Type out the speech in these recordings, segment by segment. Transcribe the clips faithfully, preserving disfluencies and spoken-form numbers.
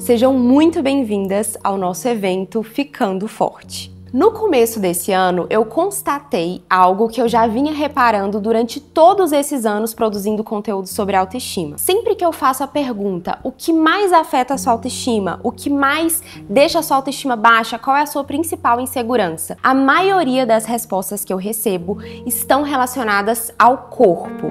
Sejam muito bem-vindas ao nosso evento Ficando Forte. No começo desse ano, eu constatei algo que eu já vinha reparando durante todos esses anos produzindo conteúdo sobre autoestima. Sempre que eu faço a pergunta, o que mais afeta a sua autoestima? O que mais deixa a sua autoestima baixa? Qual é a sua principal insegurança? A maioria das respostas que eu recebo estão relacionadas ao corpo.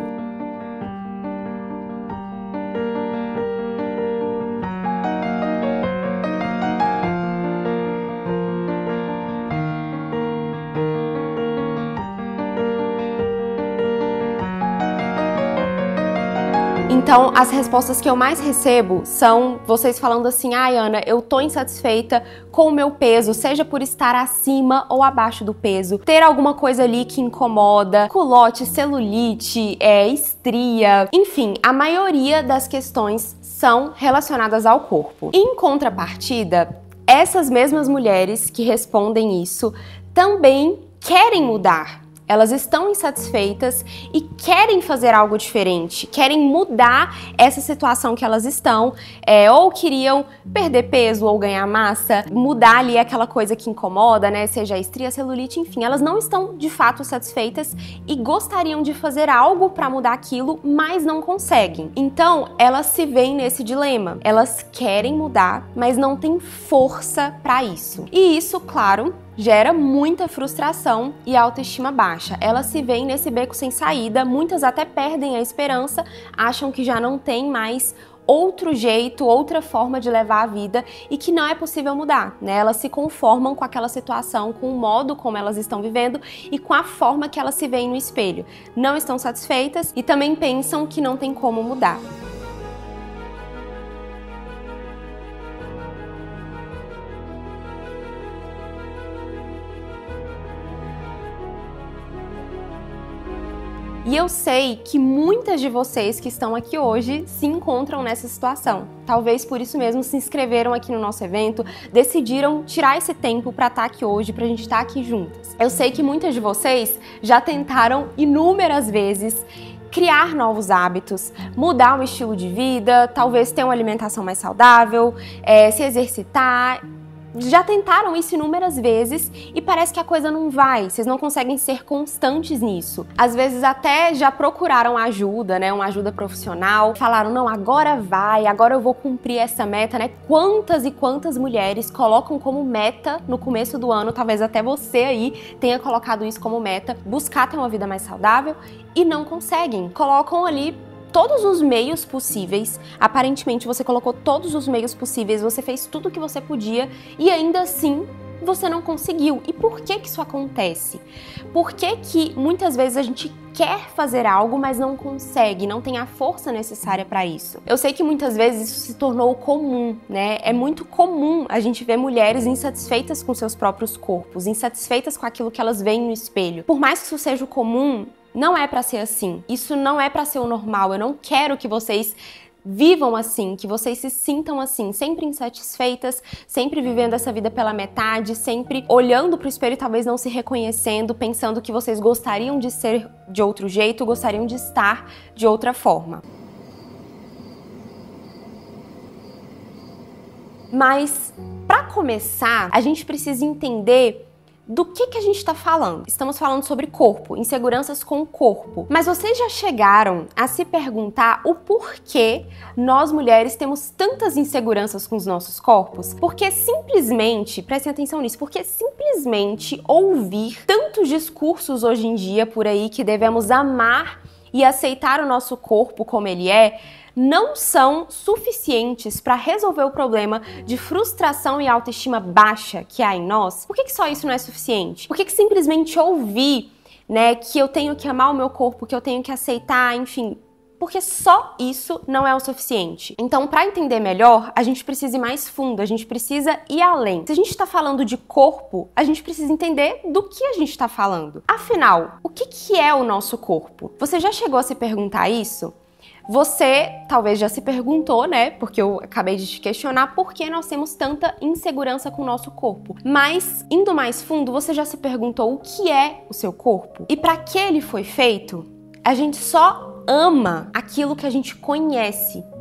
Então, as respostas que eu mais recebo são vocês falando assim: ai, Ana, eu tô insatisfeita com o meu peso, seja por estar acima ou abaixo do peso, ter alguma coisa ali que incomoda, culote, celulite, é, estria, enfim, a maioria das questões são relacionadas ao corpo. Em contrapartida, essas mesmas mulheres que respondem isso também querem mudar. Elas estão insatisfeitas e querem fazer algo diferente, querem mudar essa situação que elas estão, é, ou queriam perder peso ou ganhar massa, mudar ali aquela coisa que incomoda, né, seja a estria, celulite, enfim, elas não estão de fato satisfeitas e gostariam de fazer algo para mudar aquilo, mas não conseguem. Então, elas se veem nesse dilema. Elas querem mudar, mas não têm força para isso. E isso, claro, gera muita frustração e autoestima baixa. Elas se veem nesse beco sem saída, muitas até perdem a esperança, acham que já não tem mais outro jeito, outra forma de levar a vida e que não é possível mudar, né? Elas se conformam com aquela situação, com o modo como elas estão vivendo e com a forma que elas se veem no espelho. Não estão satisfeitas e também pensam que não tem como mudar. E eu sei que muitas de vocês que estão aqui hoje se encontram nessa situação. Talvez por isso mesmo se inscreveram aqui no nosso evento, decidiram tirar esse tempo para estar aqui hoje, pra gente estar aqui juntas. Eu sei que muitas de vocês já tentaram inúmeras vezes criar novos hábitos, mudar o estilo de vida, talvez ter uma alimentação mais saudável, é, se exercitar. Já tentaram isso inúmeras vezes e parece que a coisa não vai, vocês não conseguem ser constantes nisso. Às vezes até já procuraram ajuda, né, uma ajuda profissional, falaram, não, agora vai, agora eu vou cumprir essa meta, né? Quantas e quantas mulheres colocam como meta no começo do ano, talvez até você aí tenha colocado isso como meta, buscar ter uma vida mais saudável e não conseguem. Colocam ali todos os meios possíveis, aparentemente você colocou todos os meios possíveis, você fez tudo o que você podia e ainda assim você não conseguiu. E por que que isso acontece? Por que que muitas vezes a gente quer fazer algo, mas não consegue, não tem a força necessária para isso? Eu sei que muitas vezes isso se tornou comum, né? É muito comum a gente ver mulheres insatisfeitas com seus próprios corpos, insatisfeitas com aquilo que elas veem no espelho. Por mais que isso seja o comum, não é pra ser assim. Isso não é pra ser o normal. Eu não quero que vocês vivam assim, que vocês se sintam assim, sempre insatisfeitas, sempre vivendo essa vida pela metade, sempre olhando pro espelho e talvez não se reconhecendo, pensando que vocês gostariam de ser de outro jeito, gostariam de estar de outra forma. Mas, pra começar, a gente precisa entender do que que a gente está falando. Estamos falando sobre corpo, inseguranças com o corpo. Mas vocês já chegaram a se perguntar o porquê nós mulheres temos tantas inseguranças com os nossos corpos? Porque simplesmente, prestem atenção nisso, porque simplesmente ouvir tantos discursos hoje em dia por aí que devemos amar e aceitar o nosso corpo como ele é, não são suficientes para resolver o problema de frustração e autoestima baixa que há em nós. Por que que só isso não é suficiente? Por que que simplesmente ouvir, né, que eu tenho que amar o meu corpo, que eu tenho que aceitar, enfim, porque só isso não é o suficiente. Então, para entender melhor, a gente precisa ir mais fundo, a gente precisa ir além. Se a gente está falando de corpo, a gente precisa entender do que a gente está falando. Afinal, o que que é o nosso corpo? Você já chegou a se perguntar isso? Você talvez já se perguntou, né? Porque eu acabei de te questionar por que nós temos tanta insegurança com o nosso corpo. Mas, indo mais fundo, você já se perguntou o que é o seu corpo? E para que ele foi feito? A gente só ama aquilo que a gente conhece.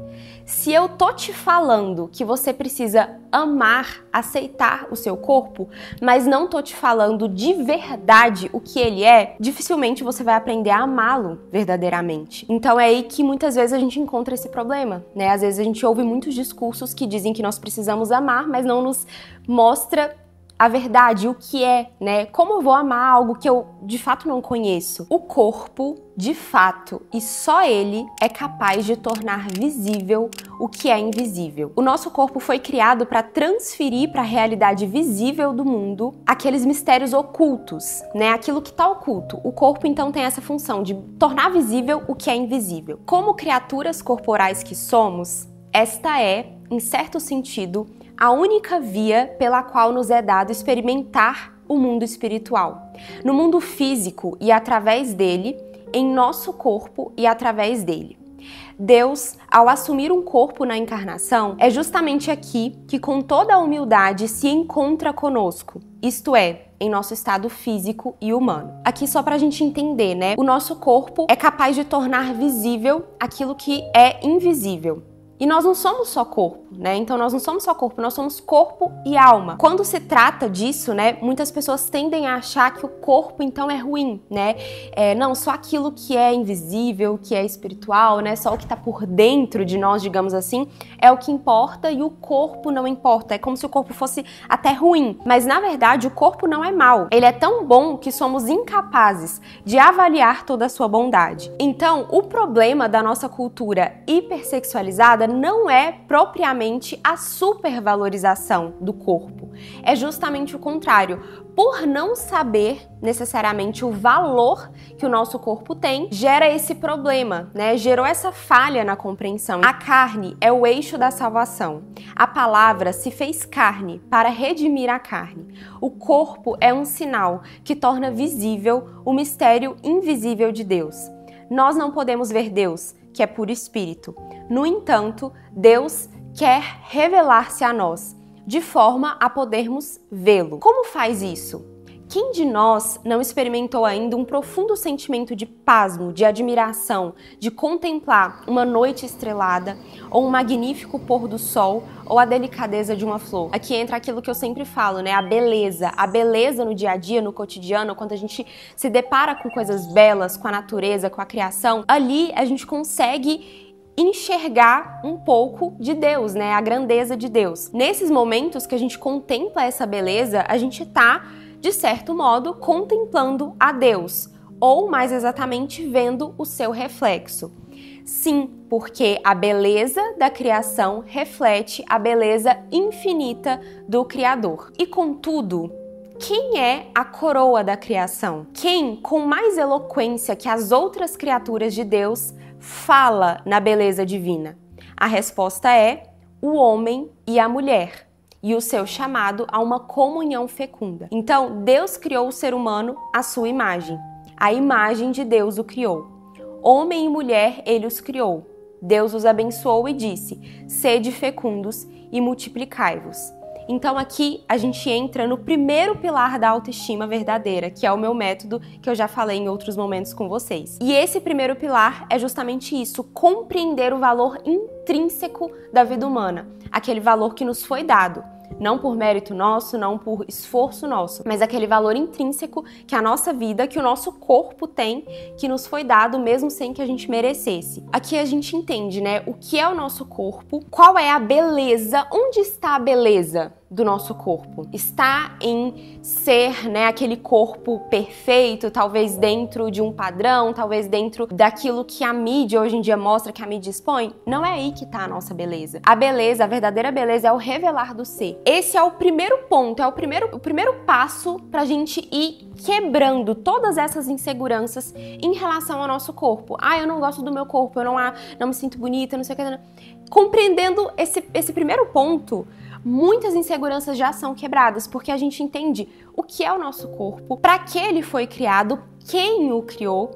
Se eu tô te falando que você precisa amar, aceitar o seu corpo, mas não tô te falando de verdade o que ele é, dificilmente você vai aprender a amá-lo verdadeiramente. Então é aí que muitas vezes a gente encontra esse problema, né? Às vezes a gente ouve muitos discursos que dizem que nós precisamos amar, mas não nos mostra a verdade, o que é, né? Como eu vou amar algo que eu de fato não conheço? O corpo, de fato, e só ele é capaz de tornar visível o que é invisível. O nosso corpo foi criado para transferir para a realidade visível do mundo aqueles mistérios ocultos, né? Aquilo que está oculto. O corpo então tem essa função de tornar visível o que é invisível. Como criaturas corporais que somos, esta é, em certo sentido, a única via pela qual nos é dado experimentar o mundo espiritual. No mundo físico e através dele, em nosso corpo e através dele. Deus, ao assumir um corpo na encarnação, é justamente aqui que com toda a humildade se encontra conosco, isto é, em nosso estado físico e humano. Aqui só pra gente entender, né? O nosso corpo é capaz de tornar visível aquilo que é invisível. E nós não somos só corpo, né? Então nós não somos só corpo, nós somos corpo e alma. Quando se trata disso, né, muitas pessoas tendem a achar que o corpo então é ruim, né? É, não, só aquilo que é invisível, que é espiritual, né? Só o que tá por dentro de nós, digamos assim, é o que importa e o corpo não importa. É como se o corpo fosse até ruim. Mas na verdade o corpo não é mau. Ele é tão bom que somos incapazes de avaliar toda a sua bondade. Então o problema da nossa cultura hipersexualizada não é propriamente a supervalorização do corpo. É justamente o contrário. Por não saber necessariamente o valor que o nosso corpo tem, gera esse problema, né? Gerou essa falha na compreensão. A carne é o eixo da salvação. A palavra se fez carne para redimir a carne. O corpo é um sinal que torna visível o mistério invisível de Deus. Nós não podemos ver Deus, que é puro espírito. No entanto, Deus quer revelar-se a nós, de forma a podermos vê-lo. Como faz isso? Quem de nós não experimentou ainda um profundo sentimento de pasmo, de admiração, de contemplar uma noite estrelada, ou um magnífico pôr do sol, ou a delicadeza de uma flor? Aqui entra aquilo que eu sempre falo, né? A beleza. A beleza no dia a dia, no cotidiano, quando a gente se depara com coisas belas, com a natureza, com a criação, ali a gente consegue enxergar um pouco de Deus, né? A grandeza de Deus. Nesses momentos que a gente contempla essa beleza, a gente tá, de certo modo, contemplando a Deus, ou mais exatamente vendo o seu reflexo. Sim, porque a beleza da criação reflete a beleza infinita do Criador. E contudo, quem é a coroa da criação? Quem, com mais eloquência que as outras criaturas de Deus, fala na beleza divina? A resposta é o homem e a mulher, e o seu chamado a uma comunhão fecunda. Então, Deus criou o ser humano à sua imagem. A imagem de Deus o criou. Homem e mulher, ele os criou. Deus os abençoou e disse: sede fecundos e multiplicai-vos. Então aqui a gente entra no primeiro pilar da autoestima verdadeira, que é o meu método, que eu já falei em outros momentos com vocês. E esse primeiro pilar é justamente isso, compreender o valor intrínseco da vida humana, aquele valor que nos foi dado. Não por mérito nosso, não por esforço nosso, mas aquele valor intrínseco que a nossa vida, que o nosso corpo tem, que nos foi dado mesmo sem que a gente merecesse. Aqui a gente entende, né, o que é o nosso corpo, qual é a beleza, onde está a beleza do nosso corpo? Está em ser, né, aquele corpo perfeito, talvez dentro de um padrão, talvez dentro daquilo que a mídia hoje em dia mostra, que a mídia expõe? Não é aí que está a nossa beleza. A beleza, a verdadeira beleza é o revelar do ser. Esse é o primeiro ponto, é o primeiro, o primeiro passo para a gente ir quebrando todas essas inseguranças em relação ao nosso corpo. Ah, eu não gosto do meu corpo, eu não, não me sinto bonita, não sei o que. Compreendendo esse, esse primeiro ponto, muitas inseguranças já são quebradas, porque a gente entende o que é o nosso corpo, para que ele foi criado, quem o criou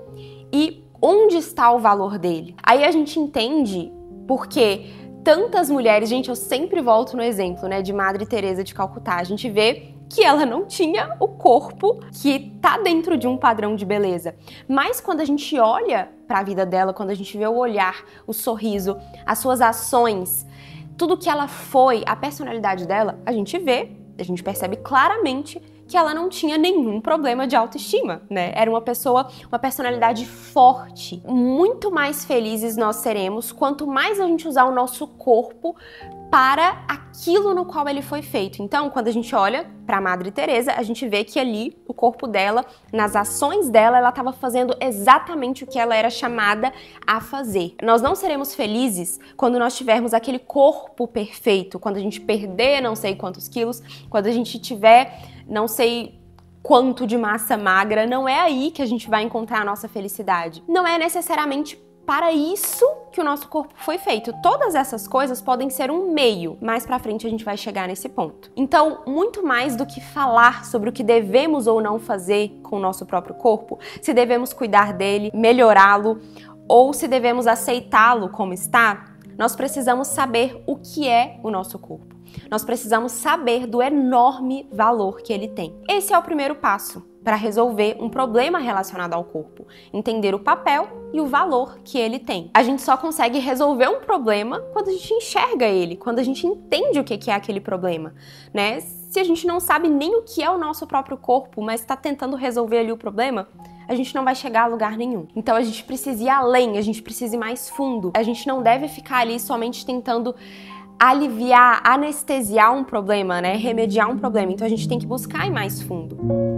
e onde está o valor dele. Aí a gente entende porque tantas mulheres, gente, eu sempre volto no exemplo, né, de Madre Teresa de Calcutá. A gente vê que ela não tinha o corpo que tá dentro de um padrão de beleza. Mas quando a gente olha para a vida dela, quando a gente vê o olhar, o sorriso, as suas ações, tudo que ela foi, a personalidade dela, a gente vê, a gente percebe claramente que ela não tinha nenhum problema de autoestima, né? Era uma pessoa, uma personalidade forte. Muito mais felizes nós seremos quanto mais a gente usar o nosso corpo para aquilo no qual ele foi feito. Então, quando a gente olha para a Madre Teresa, a gente vê que ali o corpo dela, nas ações dela, ela estava fazendo exatamente o que ela era chamada a fazer. Nós não seremos felizes quando nós tivermos aquele corpo perfeito, quando a gente perder não sei quantos quilos, quando a gente tiver não sei quanto de massa magra. Não é aí que a gente vai encontrar a nossa felicidade. Não é necessariamente para isso que o nosso corpo foi feito. Todas essas coisas podem ser um meio. Mais pra frente a gente vai chegar nesse ponto. Então, muito mais do que falar sobre o que devemos ou não fazer com o nosso próprio corpo, se devemos cuidar dele, melhorá-lo, ou se devemos aceitá-lo como está, nós precisamos saber o que é o nosso corpo. Nós precisamos saber do enorme valor que ele tem. Esse é o primeiro passo para resolver um problema relacionado ao corpo. Entender o papel e o valor que ele tem. A gente só consegue resolver um problema quando a gente enxerga ele, quando a gente entende o que é aquele problema, né? Se a gente não sabe nem o que é o nosso próprio corpo, mas está tentando resolver ali o problema, a gente não vai chegar a lugar nenhum. Então a gente precisa ir além, a gente precisa ir mais fundo. A gente não deve ficar ali somente tentando aliviar, anestesiar um problema, né? Remediar um problema. Então a gente tem que buscar ir mais fundo.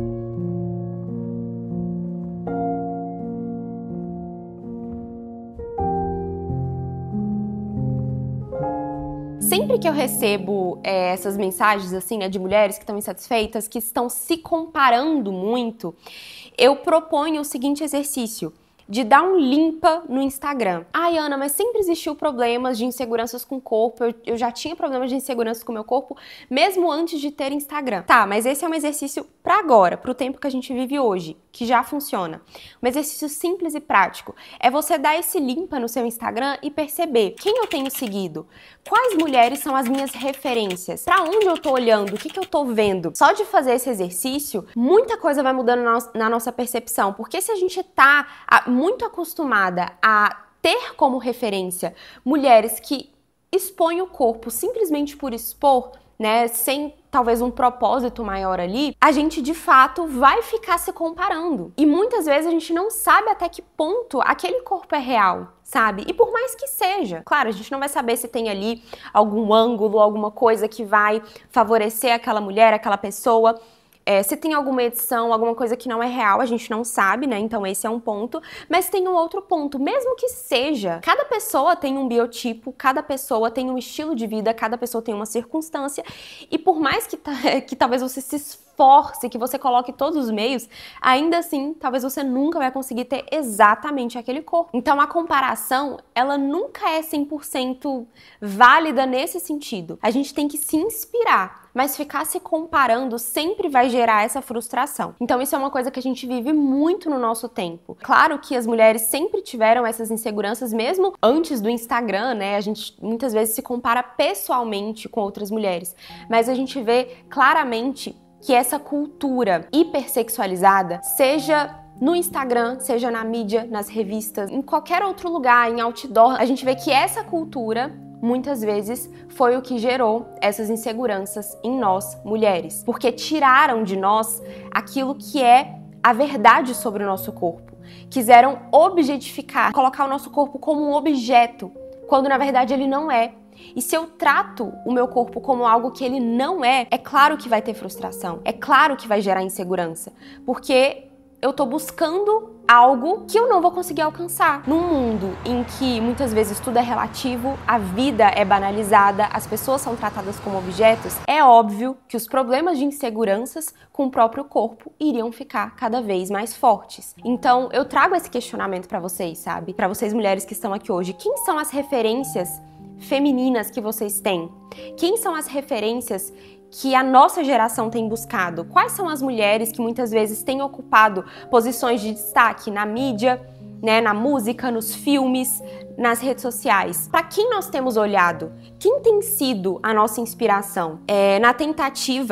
Sempre que eu recebo é, essas mensagens assim, né, de mulheres que estão insatisfeitas, que estão se comparando muito, eu proponho o seguinte exercício: de dar um limpa no Instagram. Ai, Ana, mas sempre existiu problemas de inseguranças com o corpo, eu, eu já tinha problemas de insegurança com o meu corpo, mesmo antes de ter Instagram. Tá, mas esse é um exercício pra agora, pro tempo que a gente vive hoje, que já funciona. Um exercício simples e prático. É você dar esse limpa no seu Instagram e perceber quem eu tenho seguido, quais mulheres são as minhas referências, pra onde eu tô olhando, o que que eu tô vendo. Só de fazer esse exercício, muita coisa vai mudando na, na nossa percepção, porque se a gente tá a, muito acostumada a ter como referência mulheres que expõem o corpo simplesmente por expor, né, sem talvez um propósito maior ali, a gente de fato vai ficar se comparando. E muitas vezes a gente não sabe até que ponto aquele corpo é real, sabe? E por mais que seja, claro, a gente não vai saber se tem ali algum ângulo, alguma coisa que vai favorecer aquela mulher, aquela pessoa. É, se tem alguma edição, alguma coisa que não é real, a gente não sabe, né? Então esse é um ponto. Mas tem um outro ponto, mesmo que seja, cada pessoa tem um biotipo, cada pessoa tem um estilo de vida, cada pessoa tem uma circunstância, e por mais que, que talvez você se esforce, que você coloque todos os meios, ainda assim, talvez você nunca vai conseguir ter exatamente aquele corpo. Então a comparação, ela nunca é cem por cento válida nesse sentido. A gente tem que se inspirar, mas ficar se comparando sempre vai gerar essa frustração. Então isso é uma coisa que a gente vive muito no nosso tempo. Claro que as mulheres sempre tiveram essas inseguranças, mesmo antes do Instagram, né? A gente muitas vezes se compara pessoalmente com outras mulheres, mas a gente vê claramente que essa cultura hipersexualizada, seja no Instagram, seja na mídia, nas revistas, em qualquer outro lugar, em outdoor, a gente vê que essa cultura muitas vezes foi o que gerou essas inseguranças em nós, mulheres. Porque tiraram de nós aquilo que é a verdade sobre o nosso corpo. Quiseram objetificar, colocar o nosso corpo como um objeto, quando na verdade ele não é. E se eu trato o meu corpo como algo que ele não é, é claro que vai ter frustração, é claro que vai gerar insegurança, porque eu tô buscando algo que eu não vou conseguir alcançar. Num mundo em que muitas vezes tudo é relativo, a vida é banalizada, as pessoas são tratadas como objetos, é óbvio que os problemas de inseguranças com o próprio corpo iriam ficar cada vez mais fortes. Então, eu trago esse questionamento pra vocês, sabe? Pra vocês mulheres que estão aqui hoje, quem são as referências femininas que vocês têm? Quem são as referências que a nossa geração tem buscado? Quais são as mulheres que muitas vezes têm ocupado posições de destaque na mídia, né, na música, nos filmes, nas redes sociais? Para quem nós temos olhado? Quem tem sido a nossa inspiração? É, na tentativa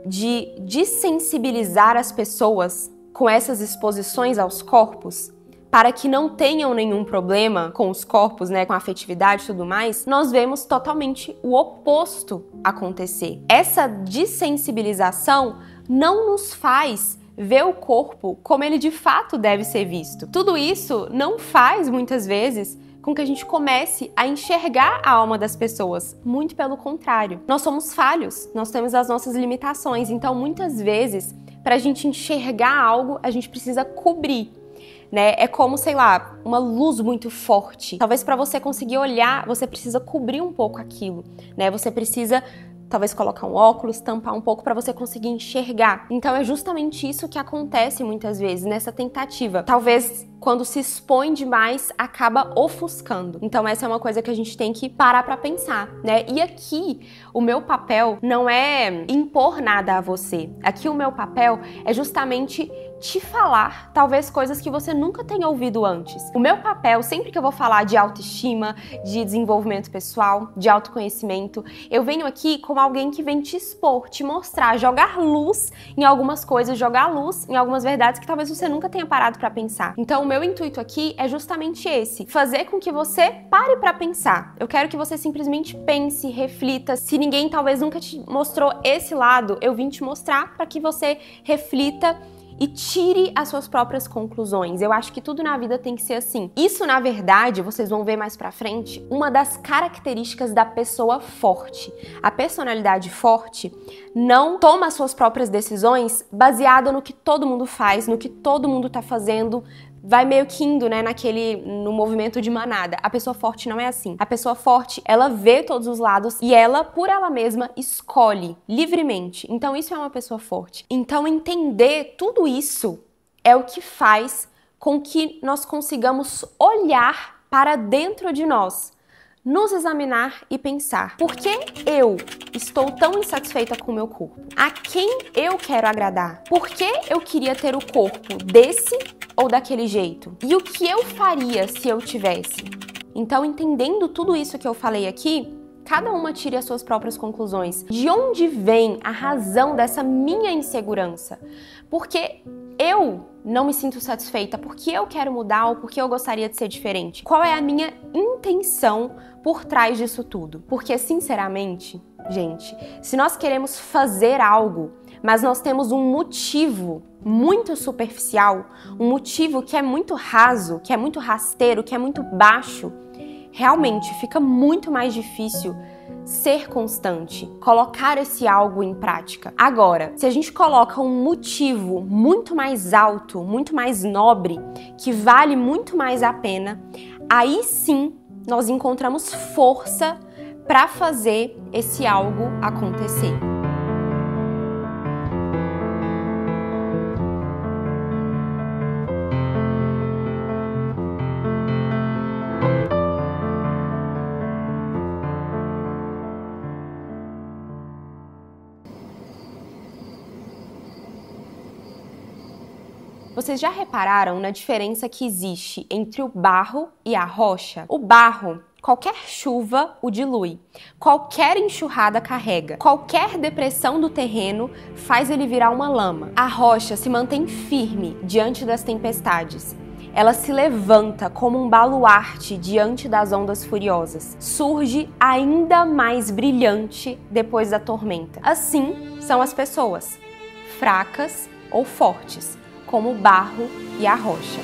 de dessensibilizar as pessoas com essas exposições aos corpos, para que não tenham nenhum problema com os corpos, né, com a afetividade e tudo mais, nós vemos totalmente o oposto acontecer. Essa dessensibilização não nos faz ver o corpo como ele de fato deve ser visto. Tudo isso não faz, muitas vezes, com que a gente comece a enxergar a alma das pessoas. Muito pelo contrário. Nós somos falhos, nós temos as nossas limitações, então muitas vezes, para a gente enxergar algo, a gente precisa cobrir. Né? É como, sei lá, uma luz muito forte. Talvez para você conseguir olhar, você precisa cobrir um pouco aquilo, né? Você precisa talvez colocar um óculos, tampar um pouco para você conseguir enxergar. Então é justamente isso que acontece muitas vezes nessa tentativa. Talvez quando se expõe demais, acaba ofuscando. Então essa é uma coisa que a gente tem que parar para pensar, né? E aqui o meu papel não é impor nada a você. Aqui o meu papel é justamente te falar, talvez, coisas que você nunca tenha ouvido antes. O meu papel, sempre que eu vou falar de autoestima, de desenvolvimento pessoal, de autoconhecimento, eu venho aqui como alguém que vem te expor, te mostrar, jogar luz em algumas coisas, jogar luz em algumas verdades que talvez você nunca tenha parado para pensar. Então, o meu intuito aqui é justamente esse, fazer com que você pare para pensar. Eu quero que você simplesmente pense, reflita. Se ninguém talvez nunca te mostrou esse lado, eu vim te mostrar para que você reflita e tire as suas próprias conclusões. Eu acho que tudo na vida tem que ser assim. Isso, na verdade, vocês vão ver mais pra frente, uma das características da pessoa forte. A personalidade forte não toma as suas próprias decisões baseada no que todo mundo faz, no que todo mundo tá fazendo, vai meio que indo, né, naquele, no movimento de manada. A pessoa forte não é assim. A pessoa forte, ela vê todos os lados e ela, por ela mesma, escolhe livremente. Então isso é uma pessoa forte. Então entender tudo isso é o que faz com que nós consigamos olhar para dentro de nós, nos examinar e pensar: por que eu estou tão insatisfeita com o meu corpo? A quem eu quero agradar? Por que eu queria ter o corpo desse ou daquele jeito? E o que eu faria se eu tivesse? Então, entendendo tudo isso que eu falei aqui, cada uma tire as suas próprias conclusões. De onde vem a razão dessa minha insegurança? Porque eu não me sinto satisfeita, porque eu quero mudar ou porque eu gostaria de ser diferente? Qual é a minha intenção por trás disso tudo? Porque, sinceramente, gente, se nós queremos fazer algo, mas nós temos um motivo muito superficial, um motivo que é muito raso, que é muito rasteiro, que é muito baixo, realmente fica muito mais difícil ser constante, colocar esse algo em prática. Agora, se a gente coloca um motivo muito mais alto, muito mais nobre, que vale muito mais a pena, aí sim nós encontramos força para fazer esse algo acontecer. Vocês já repararam na diferença que existe entre o barro e a rocha? O barro, qualquer chuva o dilui, qualquer enxurrada carrega, qualquer depressão do terreno faz ele virar uma lama. A rocha se mantém firme diante das tempestades. Ela se levanta como um baluarte diante das ondas furiosas. Surge ainda mais brilhante depois da tormenta. Assim são as pessoas, fracas ou fortes, como o barro e a rocha.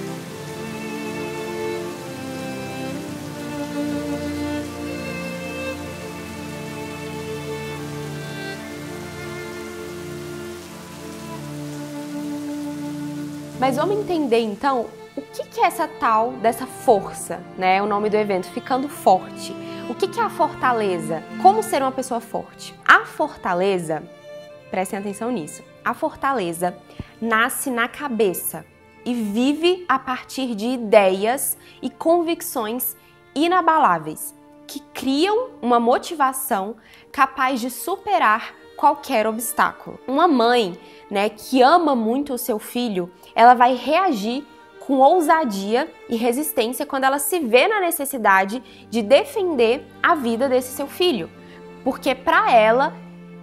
Mas vamos entender então o que que é essa tal dessa força, né? É o nome do evento, ficando forte. O que que é a fortaleza? Como ser uma pessoa forte? A fortaleza, prestem atenção nisso, a fortaleza nasce na cabeça e vive a partir de ideias e convicções inabaláveis que criam uma motivação capaz de superar qualquer obstáculo. Uma mãe, né, que ama muito o seu filho, ela vai reagir com ousadia e resistência quando ela se vê na necessidade de defender a vida desse seu filho, porque para ela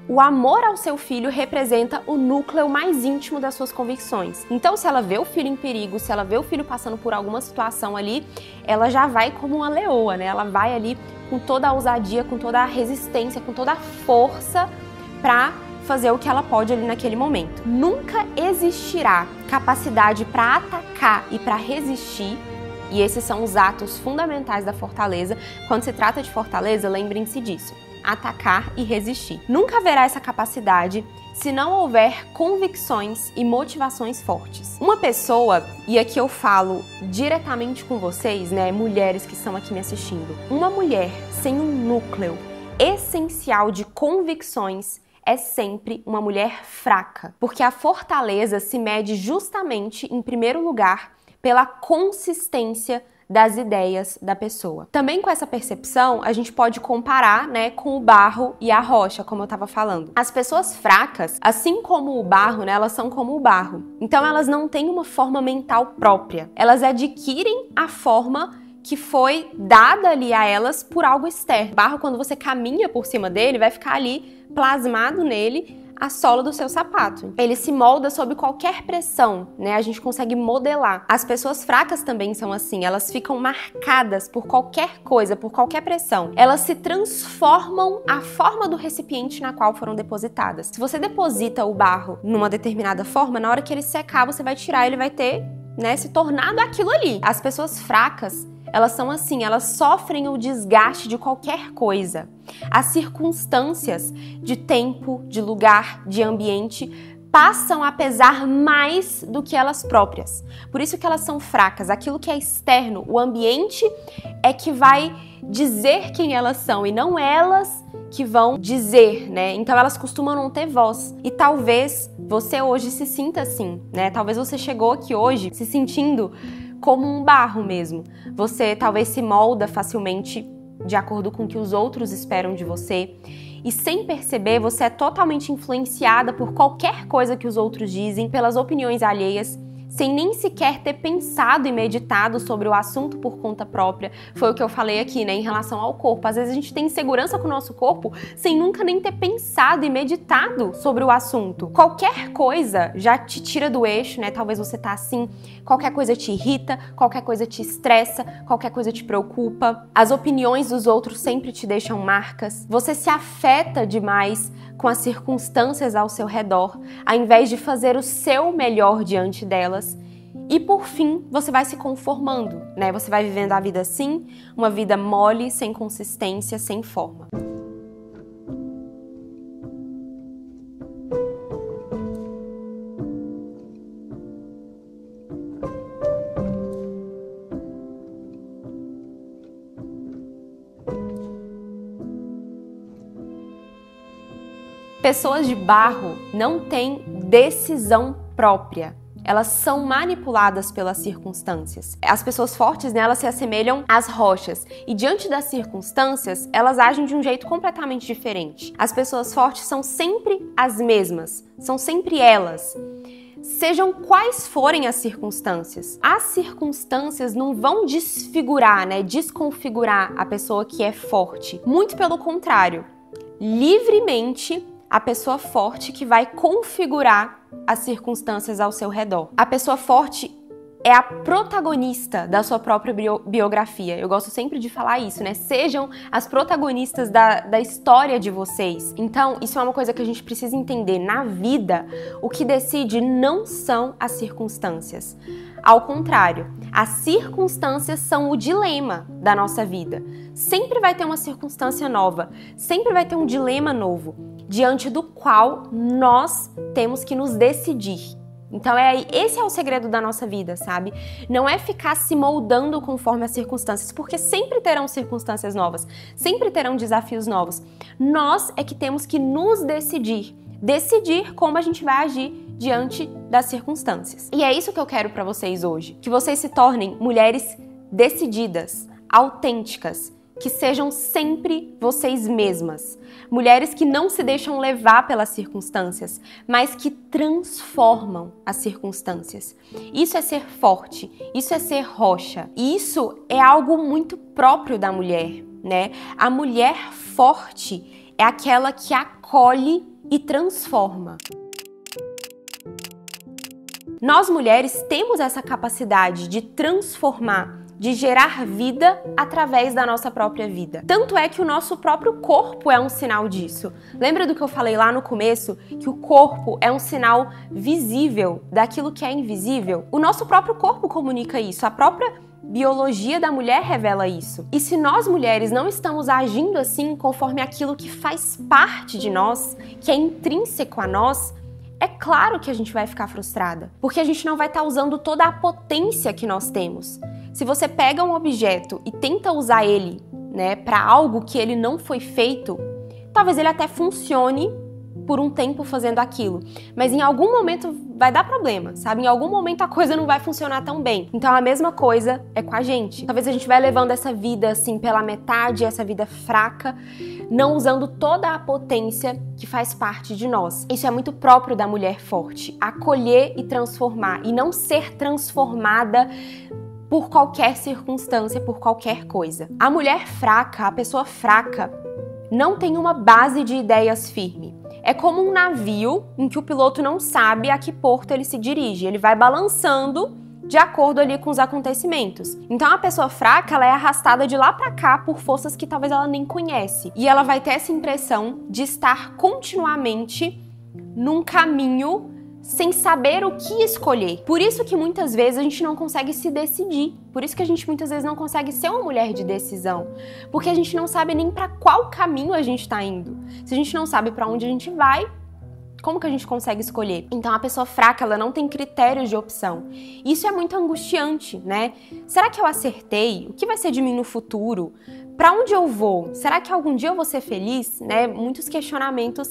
o amor ao seu filho representa o núcleo mais íntimo das suas convicções. Então, se ela vê o filho em perigo, se ela vê o filho passando por alguma situação ali, ela já vai como uma leoa, né? Ela vai ali com toda a ousadia, com toda a resistência, com toda a força para fazer o que ela pode ali naquele momento. Nunca existirá capacidade para atacar e para resistir, e esses são os atos fundamentais da fortaleza. Quando se trata de fortaleza, lembrem-se disso. Atacar e resistir. Nunca haverá essa capacidade se não houver convicções e motivações fortes. Uma pessoa, e aqui eu falo diretamente com vocês, né, mulheres que estão aqui me assistindo, uma mulher sem um núcleo essencial de convicções é sempre uma mulher fraca, porque a fortaleza se mede justamente, em primeiro lugar, pela consistência das ideias da pessoa. Também com essa percepção, a gente pode comparar, né, com o barro e a rocha, como eu estava falando. As pessoas fracas, assim como o barro, né, elas são como o barro. Então elas não têm uma forma mental própria. Elas adquirem a forma que foi dada ali a elas por algo externo. O barro, quando você caminha por cima dele, vai ficar ali plasmado nele a sola do seu sapato. Ele se molda sob qualquer pressão, né? A gente consegue modelar. As pessoas fracas também são assim, elas ficam marcadas por qualquer coisa, por qualquer pressão. Elas se transformam à forma do recipiente na qual foram depositadas. Se você deposita o barro numa determinada forma, na hora que ele secar, você vai tirar, ele vai ter, né, se tornado aquilo ali. As pessoas fracas, elas são assim, elas sofrem o desgaste de qualquer coisa. As circunstâncias de tempo, de lugar, de ambiente passam a pesar mais do que elas próprias. Por isso que elas são fracas. Aquilo que é externo, o ambiente, é que vai dizer quem elas são e não elas que vão dizer, né? Então elas costumam não ter voz. E talvez você hoje se sinta assim, né? Talvez você chegou aqui hoje se sentindo como um barro mesmo. Você talvez se molda facilmente de acordo com o que os outros esperam de você. E sem perceber, você é totalmente influenciada por qualquer coisa que os outros dizem, pelas opiniões alheias, sem nem sequer ter pensado e meditado sobre o assunto por conta própria. Foi o que eu falei aqui, né, em relação ao corpo. Às vezes a gente tem insegurança com o nosso corpo sem nunca nem ter pensado e meditado sobre o assunto. Qualquer coisa já te tira do eixo, né? Talvez você tá assim, qualquer coisa te irrita, qualquer coisa te estressa, qualquer coisa te preocupa. As opiniões dos outros sempre te deixam marcas. Você se afeta demais com as circunstâncias ao seu redor, ao invés de fazer o seu melhor diante delas. E por fim, você vai se conformando, né? Você vai vivendo a vida assim, uma vida mole, sem consistência, sem forma. Pessoas de barro não têm decisão própria. Elas são manipuladas pelas circunstâncias. As pessoas fortes, né, elas se assemelham às rochas. E diante das circunstâncias, elas agem de um jeito completamente diferente. As pessoas fortes são sempre as mesmas. São sempre elas. Sejam quais forem as circunstâncias. As circunstâncias não vão desfigurar, né, desconfigurar a pessoa que é forte. Muito pelo contrário. Livremente, a pessoa forte que vai configurar as circunstâncias ao seu redor. A pessoa forte é a protagonista da sua própria bio biografia. Eu gosto sempre de falar isso, né? Sejam as protagonistas da, da história de vocês. Então, isso é uma coisa que a gente precisa entender. Na vida, o que decide não são as circunstâncias. Ao contrário, as circunstâncias são o dilema da nossa vida. Sempre vai ter uma circunstância nova, sempre vai ter um dilema novo, diante do qual nós temos que nos decidir. Então, é, esse é o segredo da nossa vida, sabe? Não é ficar se moldando conforme as circunstâncias, porque sempre terão circunstâncias novas, sempre terão desafios novos. Nós é que temos que nos decidir, decidir como a gente vai agir diante das circunstâncias. E é isso que eu quero para vocês hoje, que vocês se tornem mulheres decididas, autênticas, que sejam sempre vocês mesmas. Mulheres que não se deixam levar pelas circunstâncias, mas que transformam as circunstâncias. Isso é ser forte, isso é ser rocha. E isso é algo muito próprio da mulher, né? A mulher forte é aquela que acolhe e transforma. Nós mulheres temos essa capacidade de transformar, de gerar vida através da nossa própria vida. Tanto é que o nosso próprio corpo é um sinal disso. Lembra do que eu falei lá no começo? Que o corpo é um sinal visível daquilo que é invisível? O nosso próprio corpo comunica isso, a própria biologia da mulher revela isso. E se nós mulheres não estamos agindo assim conforme aquilo que faz parte de nós, que é intrínseco a nós, é claro que a gente vai ficar frustrada, porque a gente não vai estar usando toda a potência que nós temos. Se você pega um objeto e tenta usar ele, né, para algo que ele não foi feito, talvez ele até funcione por um tempo fazendo aquilo, mas em algum momento vai dar problema, sabe? Em algum momento a coisa não vai funcionar tão bem. Então a mesma coisa é com a gente. Talvez a gente vai levando essa vida assim pela metade, essa vida fraca, não usando toda a potência que faz parte de nós. Isso é muito próprio da mulher forte, acolher e transformar, e não ser transformada por qualquer circunstância, por qualquer coisa. A mulher fraca, a pessoa fraca, não tem uma base de ideias firme. É como um navio em que o piloto não sabe a que porto ele se dirige. Ele vai balançando de acordo ali com os acontecimentos. Então a pessoa fraca, ela é arrastada de lá pra cá por forças que talvez ela nem conhece. E ela vai ter essa impressão de estar continuamente num caminho sem saber o que escolher. Por isso que muitas vezes a gente não consegue se decidir. Por isso que a gente muitas vezes não consegue ser uma mulher de decisão. Porque a gente não sabe nem para qual caminho a gente está indo. Se a gente não sabe para onde a gente vai, como que a gente consegue escolher? Então a pessoa fraca, ela não tem critérios de opção. Isso é muito angustiante, né? Será que eu acertei? O que vai ser de mim no futuro? Para onde eu vou? Será que algum dia eu vou ser feliz? Né? Muitos questionamentos.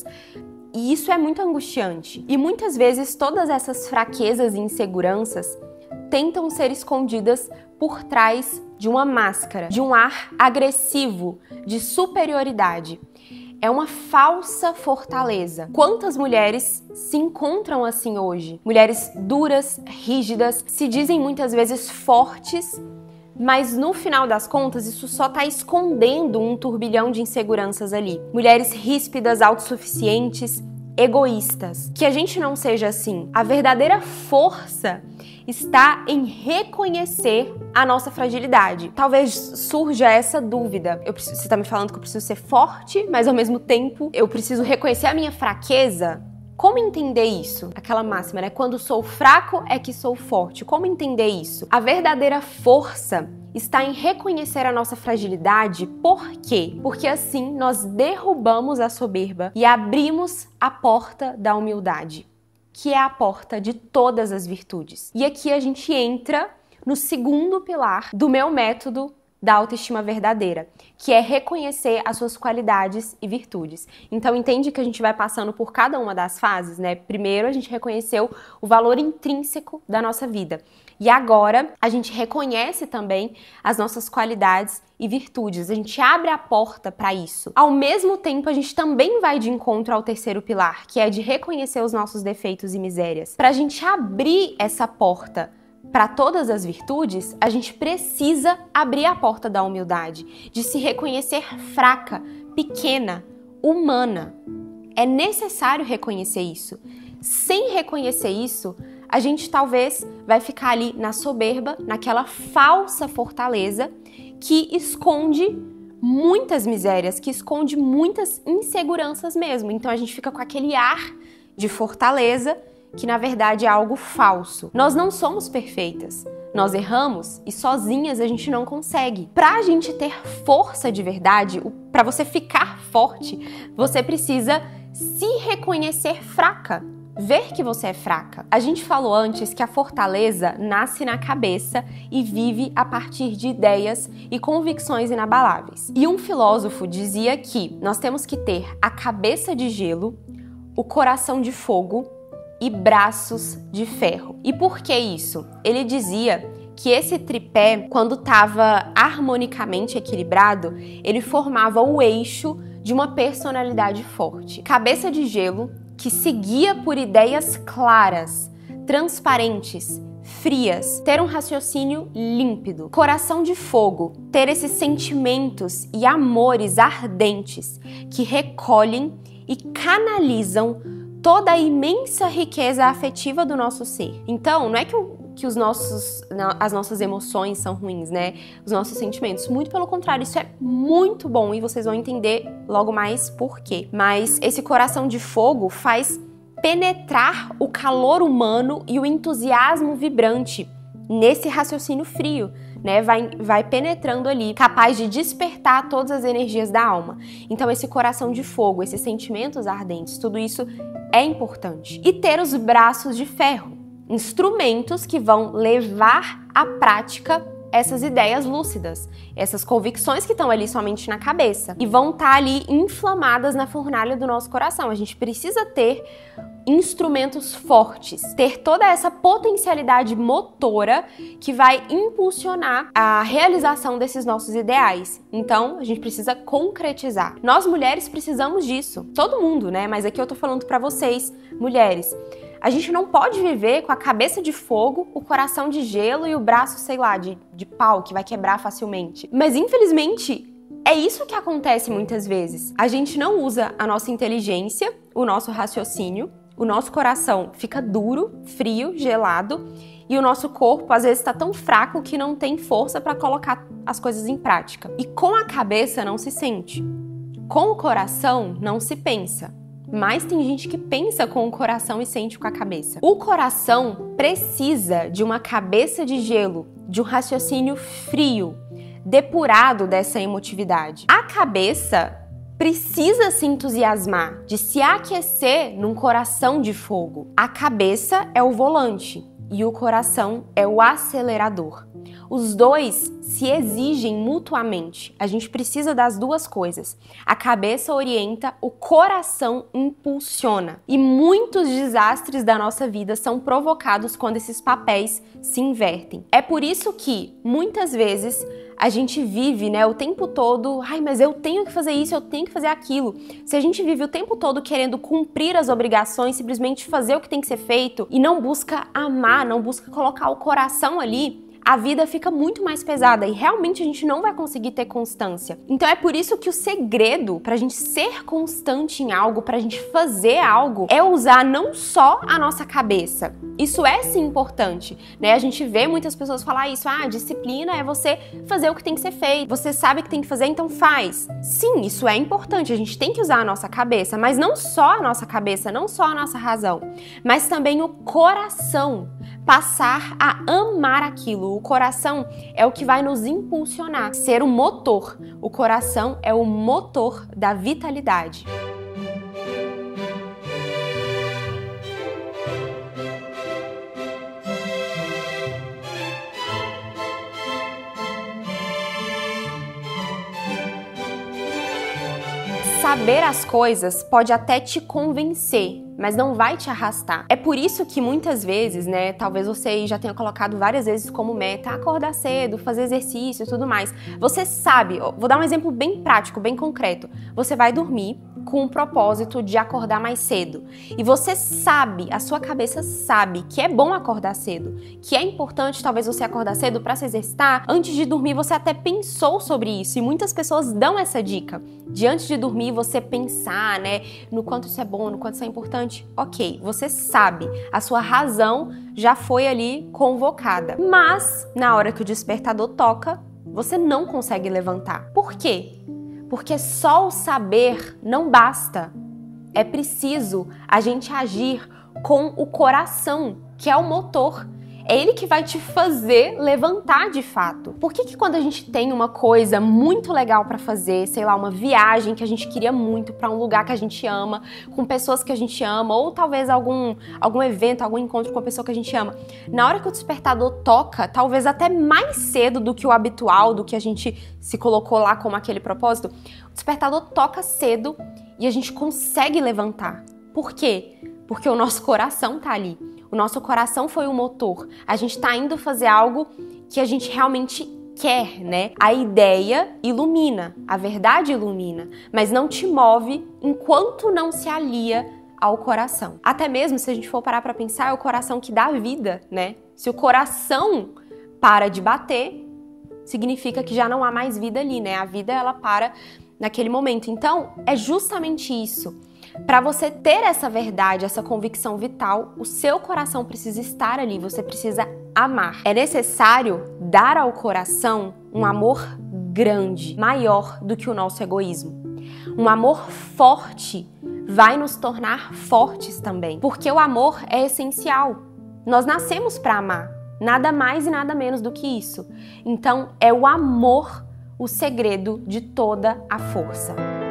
E isso é muito angustiante. E muitas vezes todas essas fraquezas e inseguranças tentam ser escondidas por trás de uma máscara, de um ar agressivo, de superioridade. É uma falsa fortaleza. Quantas mulheres se encontram assim hoje? Mulheres duras, rígidas, se dizem muitas vezes fortes, mas no final das contas isso só está escondendo um turbilhão de inseguranças ali. Mulheres ríspidas, autossuficientes, egoístas. Que a gente não seja assim. A verdadeira força está em reconhecer a nossa fragilidade. Talvez surja essa dúvida. Eu preciso, você está me falando que eu preciso ser forte, mas ao mesmo tempo eu preciso reconhecer a minha fraqueza? Como entender isso? Aquela máxima, né? Quando sou fraco é que sou forte. Como entender isso? A verdadeira força está em reconhecer a nossa fragilidade. Por quê? Porque assim nós derrubamos a soberba e abrimos a porta da humildade, que é a porta de todas as virtudes. E aqui a gente entra no segundo pilar do meu método da autoestima verdadeira, que é reconhecer as suas qualidades e virtudes. Então entende que a gente vai passando por cada uma das fases, né? Primeiro a gente reconheceu o valor intrínseco da nossa vida. E agora a gente reconhece também as nossas qualidades e virtudes. A gente abre a porta para isso. Ao mesmo tempo, a gente também vai de encontro ao terceiro pilar, que é de reconhecer os nossos defeitos e misérias. Para a gente abrir essa porta para todas as virtudes, a gente precisa abrir a porta da humildade, de se reconhecer fraca, pequena, humana. É necessário reconhecer isso. Sem reconhecer isso, a gente talvez vai ficar ali na soberba, naquela falsa fortaleza que esconde muitas misérias, que esconde muitas inseguranças mesmo. Então a gente fica com aquele ar de fortaleza que na verdade é algo falso. Nós não somos perfeitas. Nós erramos e sozinhas a gente não consegue. Pra gente ter força de verdade, pra você ficar forte, você precisa se reconhecer fraca. Ver que você é fraca. A gente falou antes que a fortaleza nasce na cabeça e vive a partir de ideias e convicções inabaláveis. E um filósofo dizia que nós temos que ter a cabeça de gelo, o coração de fogo e braços de ferro. E por que isso? Ele dizia que esse tripé, quando estava harmonicamente equilibrado, ele formava o eixo de uma personalidade forte. Cabeça de gelo, que se guia por ideias claras, transparentes, frias, ter um raciocínio límpido. Coração de fogo, ter esses sentimentos e amores ardentes que recolhem e canalizam toda a imensa riqueza afetiva do nosso ser. Então, não é que, o, que os nossos, as nossas emoções são ruins, né? Os nossos sentimentos. Muito pelo contrário, isso é muito bom e vocês vão entender logo mais por quê. Mas esse coração de fogo faz penetrar o calor humano e o entusiasmo vibrante nesse raciocínio frio, né? Vai, vai penetrando ali, capaz de despertar todas as energias da alma. Então esse coração de fogo, esses sentimentos ardentes, tudo isso é importante. E ter os braços de ferro, instrumentos que vão levar à prática essas ideias lúcidas, essas convicções que estão ali somente na cabeça e vão estar ali inflamadas na fornalha do nosso coração. A gente precisa ter instrumentos fortes, ter toda essa potencialidade motora que vai impulsionar a realização desses nossos ideais. Então, a gente precisa concretizar. Nós mulheres precisamos disso. Todo mundo, né? Mas aqui eu tô falando pra vocês, mulheres. A gente não pode viver com a cabeça de fogo, o coração de gelo e o braço, sei lá, de, de pau, que vai quebrar facilmente. Mas, infelizmente, é isso que acontece muitas vezes. A gente não usa a nossa inteligência, o nosso raciocínio, o nosso coração fica duro, frio, gelado e o nosso corpo às vezes está tão fraco que não tem força para colocar as coisas em prática. E com a cabeça não se sente, com o coração não se pensa. Mas tem gente que pensa com o coração e sente com a cabeça. O coração precisa de uma cabeça de gelo, de um raciocínio frio, depurado dessa emotividade. A cabeça precisa se entusiasmar, de se aquecer num coração de fogo. A cabeça é o volante e o coração é o acelerador. Os dois se exigem mutuamente. A gente precisa das duas coisas. A cabeça orienta, o coração impulsiona. E muitos desastres da nossa vida são provocados quando esses papéis se invertem. É por isso que, muitas vezes, a gente vive, né, o tempo todo, ai, mas eu tenho que fazer isso, eu tenho que fazer aquilo. Se a gente vive o tempo todo querendo cumprir as obrigações, simplesmente fazer o que tem que ser feito e não busca amar, não busca colocar o coração ali, a vida fica muito mais pesada e realmente a gente não vai conseguir ter constância. Então é por isso que o segredo pra gente ser constante em algo, pra gente fazer algo, é usar não só a nossa cabeça. Isso é sim importante, né? A gente vê muitas pessoas falar isso, ah, disciplina é você fazer o que tem que ser feito. Você sabe que tem que fazer, então faz. Sim, isso é importante, a gente tem que usar a nossa cabeça, mas não só a nossa cabeça, não só a nossa razão, mas também o coração. Passar a amar aquilo. O coração é o que vai nos impulsionar, ser o motor. O coração é o motor da vitalidade. Saber as coisas pode até te convencer, mas não vai te arrastar. É por isso que muitas vezes, né, talvez você já tenha colocado várias vezes como meta acordar cedo, fazer exercício e tudo mais. Você sabe, vou dar um exemplo bem prático, bem concreto. Você vai dormir com o propósito de acordar mais cedo. E você sabe, a sua cabeça sabe que é bom acordar cedo, que é importante talvez você acordar cedo para se exercitar. Antes de dormir você até pensou sobre isso e muitas pessoas dão essa dica. De antes de dormir você pensar, né, no quanto isso é bom, no quanto isso é importante. Ok, você sabe, a sua razão já foi ali convocada. Mas na hora que o despertador toca, você não consegue levantar. Por quê? Porque só o saber não basta. É preciso a gente agir com o coração, que é o motor. É ele que vai te fazer levantar de fato. Por que que quando a gente tem uma coisa muito legal pra fazer, sei lá, uma viagem que a gente queria muito pra um lugar que a gente ama, com pessoas que a gente ama, ou talvez algum, algum evento, algum encontro com uma pessoa que a gente ama, na hora que o despertador toca, talvez até mais cedo do que o habitual, do que a gente se colocou lá como aquele propósito, o despertador toca cedo e a gente consegue levantar. Por quê? Porque o nosso coração tá ali. O nosso coração foi o motor. A gente tá indo fazer algo que a gente realmente quer, né? A ideia ilumina, a verdade ilumina, mas não te move enquanto não se alia ao coração. Até mesmo se a gente for parar pra pensar, é o coração que dá vida, né? Se o coração para de bater, significa que já não há mais vida ali, né? A vida, ela para naquele momento. Então, é justamente isso. Para você ter essa verdade, essa convicção vital, o seu coração precisa estar ali, você precisa amar. É necessário dar ao coração um amor grande, maior do que o nosso egoísmo. Um amor forte vai nos tornar fortes também, porque o amor é essencial. Nós nascemos para amar, nada mais e nada menos do que isso. Então, é o amor o segredo de toda a força.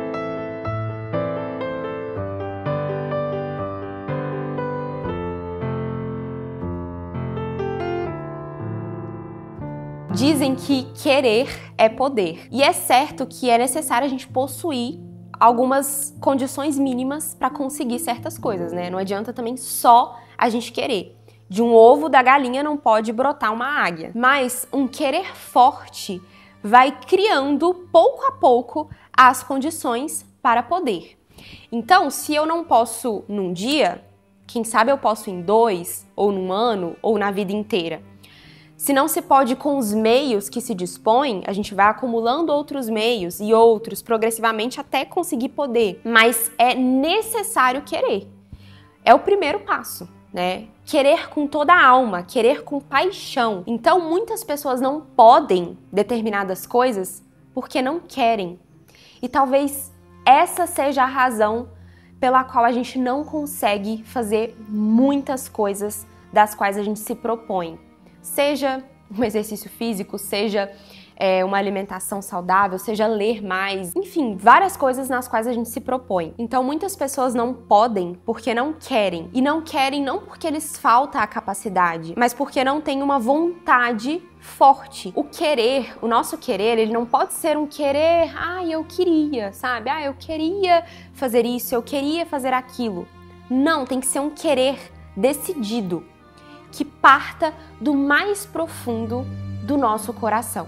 Dizem que querer é poder. E é certo que é necessário a gente possuir algumas condições mínimas para conseguir certas coisas, né? Não adianta também só a gente querer. De um ovo da galinha não pode brotar uma águia. Mas um querer forte vai criando pouco a pouco as condições para poder. Então, se eu não posso num dia, quem sabe eu posso em dois, ou num ano, ou na vida inteira. Se não se pode com os meios que se dispõe, a gente vai acumulando outros meios e outros progressivamente até conseguir poder. Mas é necessário querer. É o primeiro passo, né? Querer com toda a alma, querer com paixão. Então, muitas pessoas não podem determinadas coisas porque não querem. E talvez essa seja a razão pela qual a gente não consegue fazer muitas coisas das quais a gente se propõe. Seja um exercício físico, seja é, uma alimentação saudável, seja ler mais, enfim, várias coisas nas quais a gente se propõe. Então, muitas pessoas não podem porque não querem. E não querem não porque lhes falta a capacidade, mas porque não têm uma vontade forte. O querer, o nosso querer, ele não pode ser um querer, ah, eu queria, sabe? Ah, eu queria fazer isso, eu queria fazer aquilo. Não, tem que ser um querer decidido, que parta do mais profundo do nosso coração.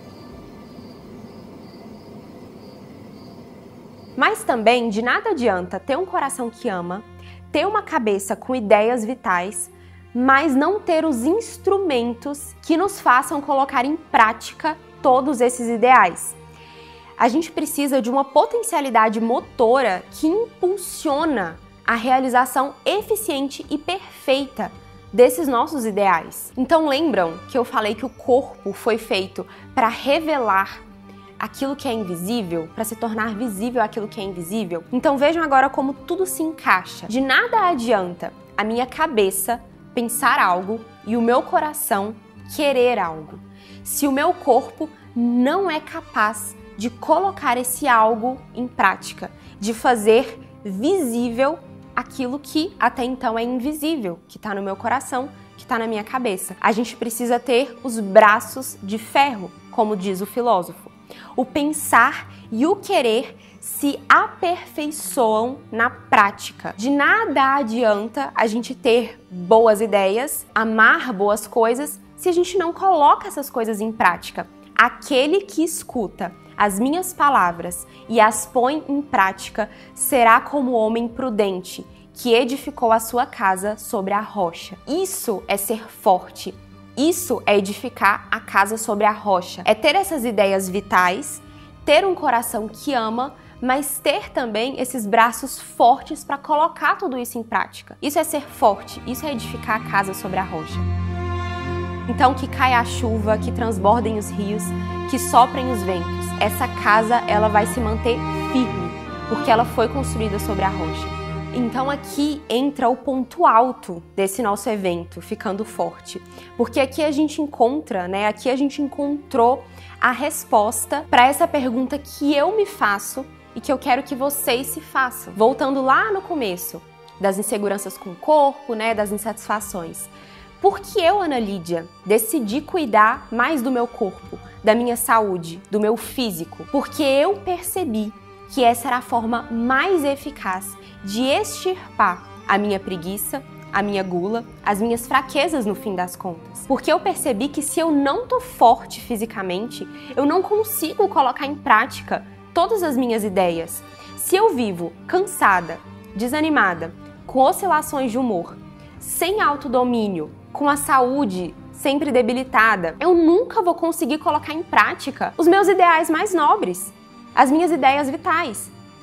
Mas também de nada adianta ter um coração que ama, ter uma cabeça com ideias vitais, mas não ter os instrumentos que nos façam colocar em prática todos esses ideais. A gente precisa de uma potencialidade motora que impulsiona a realização eficiente e perfeita desses nossos ideais. Então lembram que eu falei que o corpo foi feito para revelar aquilo que é invisível, para se tornar visível aquilo que é invisível? Então vejam agora como tudo se encaixa. De nada adianta a minha cabeça pensar algo e o meu coração querer algo, se o meu corpo não é capaz de colocar esse algo em prática, de fazer visível aquilo que até então é invisível, que está no meu coração, que está na minha cabeça. A gente precisa ter os braços de ferro, como diz o filósofo. O pensar e o querer se aperfeiçoam na prática. De nada adianta a gente ter boas ideias, amar boas coisas, se a gente não coloca essas coisas em prática. Aquele que escuta as minhas palavras e as põe em prática será como o homem prudente que edificou a sua casa sobre a rocha. Isso é ser forte. Isso é edificar a casa sobre a rocha. É ter essas ideias vitais, ter um coração que ama, mas ter também esses braços fortes para colocar tudo isso em prática. Isso é ser forte, isso é edificar a casa sobre a rocha. Então que caia a chuva, que transbordem os rios, que soprem os ventos. Essa casa, ela vai se manter firme, porque ela foi construída sobre a rocha. Então aqui entra o ponto alto desse nosso evento, Ficando Forte. Porque aqui a gente encontra, né, aqui a gente encontrou a resposta para essa pergunta que eu me faço e que eu quero que vocês se façam. Voltando lá no começo, das inseguranças com o corpo, né, das insatisfações. Por que eu, Ana Lídia, decidi cuidar mais do meu corpo, da minha saúde, do meu físico? Porque eu percebi que essa era a forma mais eficaz de extirpar a minha preguiça, a minha gula, as minhas fraquezas no fim das contas. Porque eu percebi que se eu não tô forte fisicamente, eu não consigo colocar em prática todas as minhas ideias. Se eu vivo cansada, desanimada, com oscilações de humor, sem autodomínio, com a saúde sempre debilitada, eu nunca vou conseguir colocar em prática os meus ideais mais nobres, as minhas ideias vitais.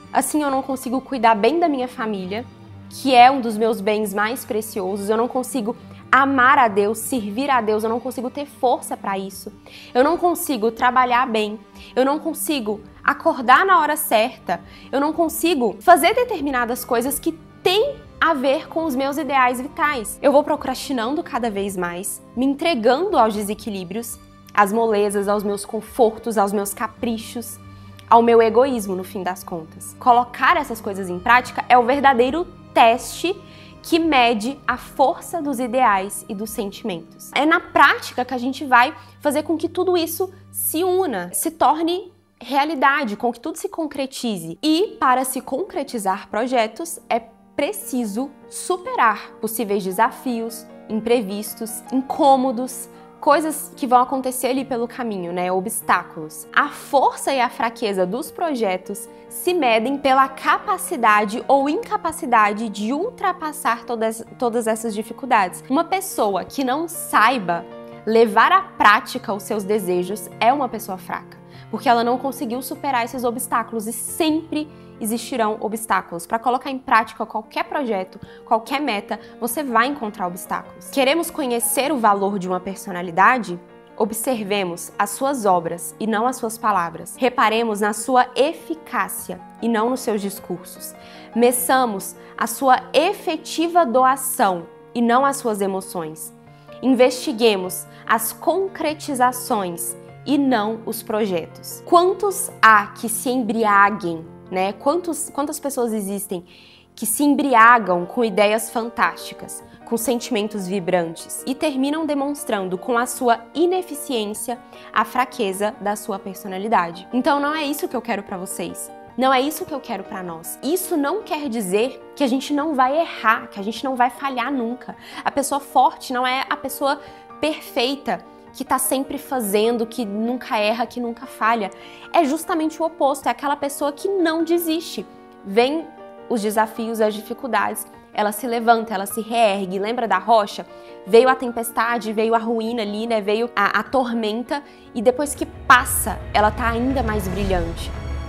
assim eu não consigo cuidar bem da minha família, que é um dos meus bens mais preciosos, eu não consigo amar a Deus, servir a Deus, eu não consigo ter força para isso, eu não consigo trabalhar bem, eu não consigo acordar na hora certa, eu não consigo fazer determinadas coisas que têm a ver com os meus ideais vitais. Eu vou procrastinando cada vez mais, me entregando aos desequilíbrios, às molezas, aos meus confortos, aos meus caprichos, ao meu egoísmo, no fim das contas. Colocar essas coisas em prática é o verdadeiro teste que mede a força dos ideais e dos sentimentos. É na prática que a gente vai fazer com que tudo isso se una, se torne realidade, com que tudo se concretize. E para se concretizar projetos, é preciso superar possíveis desafios, imprevistos, incômodos, coisas que vão acontecer ali pelo caminho, né? Obstáculos. A força e a fraqueza dos projetos se medem pela capacidade ou incapacidade de ultrapassar todas, todas essas dificuldades. Uma pessoa que não saiba levar à prática os seus desejos é uma pessoa fraca, porque ela não conseguiu superar esses obstáculos e sempre existirão obstáculos. Para colocar em prática qualquer projeto, qualquer meta, você vai encontrar obstáculos. Queremos conhecer o valor de uma personalidade? Observemos as suas obras e não as suas palavras. Reparemos na sua eficácia e não nos seus discursos. Meçamos a sua efetiva doação e não as suas emoções. Investiguemos as concretizações e não os projetos. Quantos há que se embriaguem, né? Quantos, quantas pessoas existem que se embriagam com ideias fantásticas, com sentimentos vibrantes e terminam demonstrando com a sua ineficiência a fraqueza da sua personalidade. Então não é isso que eu quero para vocês. Não é isso que eu quero para nós. Isso não quer dizer que a gente não vai errar, que a gente não vai falhar nunca. A pessoa forte não é a pessoa perfeita, que tá sempre fazendo, que nunca erra, que nunca falha. É justamente o oposto, é aquela pessoa que não desiste. Vem os desafios, as dificuldades, ela se levanta, ela se reergue. Lembra da rocha? Veio a tempestade, veio a ruína ali, né? Veio a, a tormenta e depois que passa, ela tá ainda mais brilhante.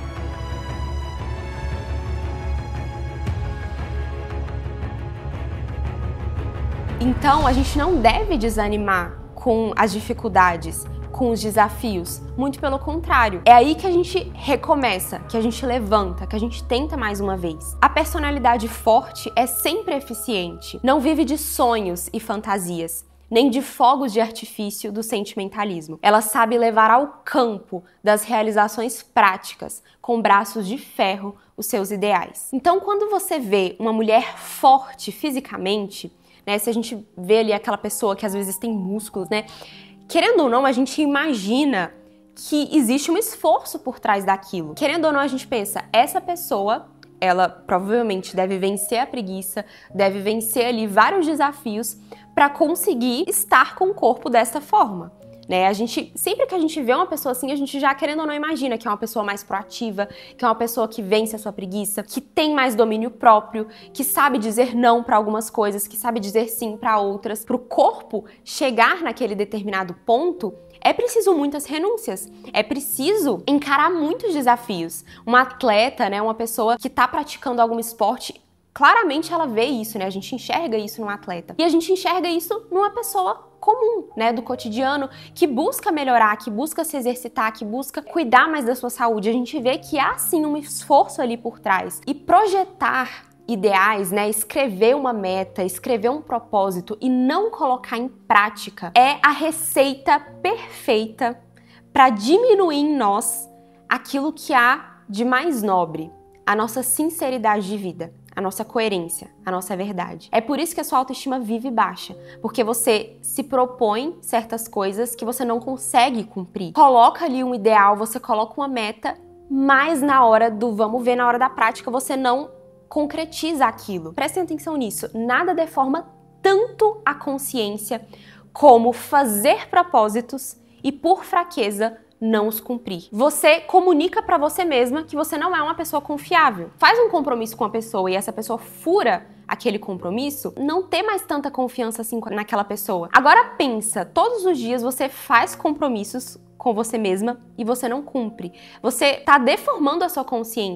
Então, a gente não deve desanimar com as dificuldades, com os desafios. Muito pelo contrário. É aí que a gente recomeça, que a gente levanta, que a gente tenta mais uma vez. A personalidade forte é sempre eficiente. Não vive de sonhos e fantasias, nem de fogos de artifício do sentimentalismo. Ela sabe levar ao campo das realizações práticas, com braços de ferro, os seus ideais. Então, quando você vê uma mulher forte fisicamente, né, se a gente vê ali aquela pessoa que às vezes tem músculos, né? Querendo ou não, a gente imagina que existe um esforço por trás daquilo. Querendo ou não, a gente pensa, essa pessoa, ela provavelmente deve vencer a preguiça, deve vencer ali vários desafios para conseguir estar com o corpo dessa forma. Né? A gente, sempre que a gente vê uma pessoa assim, a gente já, querendo ou não, imagina que é uma pessoa mais proativa, que é uma pessoa que vence a sua preguiça, que tem mais domínio próprio, que sabe dizer não para algumas coisas, que sabe dizer sim para outras. Para o corpo chegar naquele determinado ponto, é preciso muitas renúncias, é preciso encarar muitos desafios. Uma atleta, né, uma pessoa que está praticando algum esporte, claramente ela vê isso, né? A gente enxerga isso num atleta. E a gente enxerga isso numa pessoa comum, né, do cotidiano, que busca melhorar, que busca se exercitar, que busca cuidar mais da sua saúde. A gente vê que há sim um esforço ali por trás. E projetar ideais, né, escrever uma meta, escrever um propósito e não colocar em prática é a receita perfeita para diminuir em nós aquilo que há de mais nobre, a nossa sinceridade de vida, a nossa coerência, a nossa verdade. É por isso que a sua autoestima vive baixa, porque você se propõe certas coisas que você não consegue cumprir. Coloca ali um ideal, você coloca uma meta, mas na hora do vamos ver, na hora da prática, você não concretiza aquilo. Prestem atenção nisso, nada deforma tanto a consciência como fazer propósitos e, por fraqueza, não os cumprir. Você comunica pra você mesma que você não é uma pessoa confiável. Faz um compromisso com a pessoa e essa pessoa fura aquele compromisso, não ter mais tanta confiança assim naquela pessoa. Agora pensa, todos os dias você faz compromissos com você mesma e você não cumpre. Você tá deformando a sua consciência.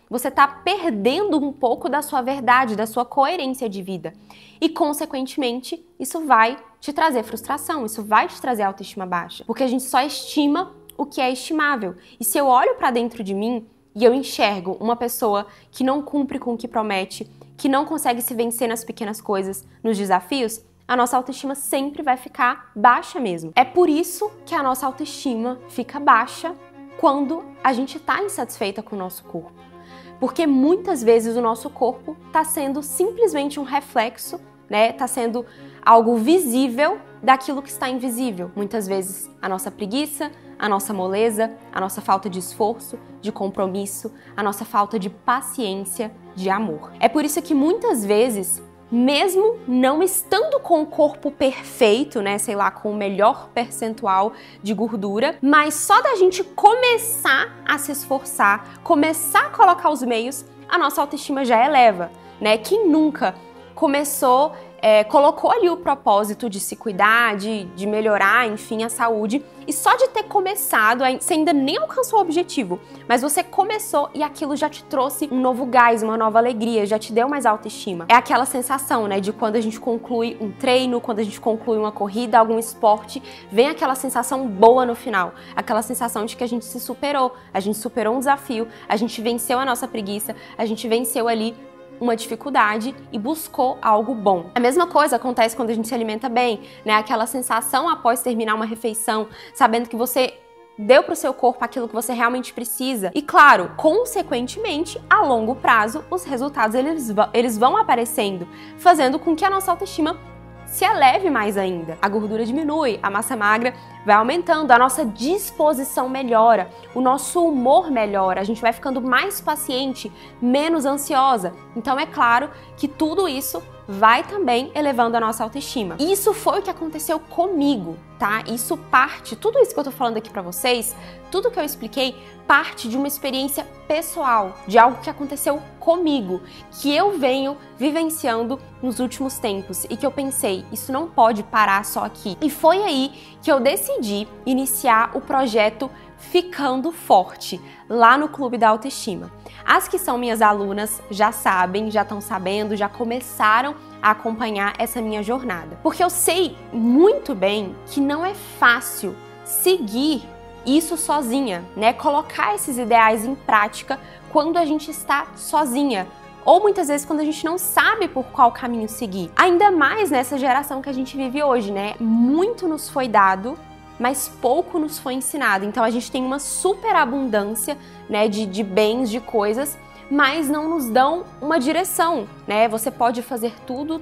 você tá perdendo um pouco da sua verdade, da sua coerência de vida. E, consequentemente, isso vai te trazer frustração, isso vai te trazer autoestima baixa. Porque a gente só estima o que é estimável. E se eu olho pra dentro de mim e eu enxergo uma pessoa que não cumpre com o que promete, que não consegue se vencer nas pequenas coisas, nos desafios, a nossa autoestima sempre vai ficar baixa mesmo. É por isso que a nossa autoestima fica baixa quando a gente está insatisfeita com o nosso corpo. Porque muitas vezes o nosso corpo está sendo simplesmente um reflexo, né? Está sendo algo visível daquilo que está invisível. Muitas vezes a nossa preguiça, a nossa moleza, a nossa falta de esforço, de compromisso, a nossa falta de paciência, de amor. É por isso que muitas vezes, mesmo não estando com o corpo perfeito, né, sei lá, com o melhor percentual de gordura, mas só da gente começar a se esforçar, começar a colocar os meios, a nossa autoestima já eleva, né? Quem nunca começou, é, colocou ali o propósito de se cuidar, de, de melhorar, enfim, a saúde, e só de ter começado, você ainda nem alcançou o objetivo, mas você começou e aquilo já te trouxe um novo gás, uma nova alegria, já te deu mais autoestima. É aquela sensação, né, de quando a gente conclui um treino, quando a gente conclui uma corrida, algum esporte, vem aquela sensação boa no final, aquela sensação de que a gente se superou, a gente superou um desafio, a gente venceu a nossa preguiça, a gente venceu ali uma dificuldade e buscou algo bom. A mesma coisa acontece quando a gente se alimenta bem, né? Aquela sensação após terminar uma refeição, sabendo que você deu para o seu corpo aquilo que você realmente precisa. E claro, consequentemente, a longo prazo, os resultados eles, eles vão aparecendo, fazendo com que a nossa autoestima se eleve mais ainda. A gordura diminui, a massa magra vai aumentando, a nossa disposição melhora, o nosso humor melhora, a gente vai ficando mais paciente, menos ansiosa. Então é claro que tudo isso vai também elevando a nossa autoestima. Isso foi o que aconteceu comigo, tá? Isso parte, tudo isso que eu tô falando aqui pra vocês, tudo que eu expliquei, parte de uma experiência pessoal, de algo que aconteceu comigo, que eu venho vivenciando nos últimos tempos e que eu pensei, isso não pode parar só aqui. E foi aí que eu decidi iniciar o projeto Ficando Forte, lá no Clube da Autoestima. As que são minhas alunas já sabem, já estão sabendo, já começaram a acompanhar essa minha jornada. Porque eu sei muito bem que não é fácil seguir isso sozinha, né? Colocar esses ideais em prática quando a gente está sozinha. Ou muitas vezes quando a gente não sabe por qual caminho seguir. Ainda mais nessa geração que a gente vive hoje, né? Muito nos foi dado, mas pouco nos foi ensinado. Então a gente tem uma superabundância, né, de, de bens, de coisas, mas não nos dão uma direção, né? Você pode fazer tudo,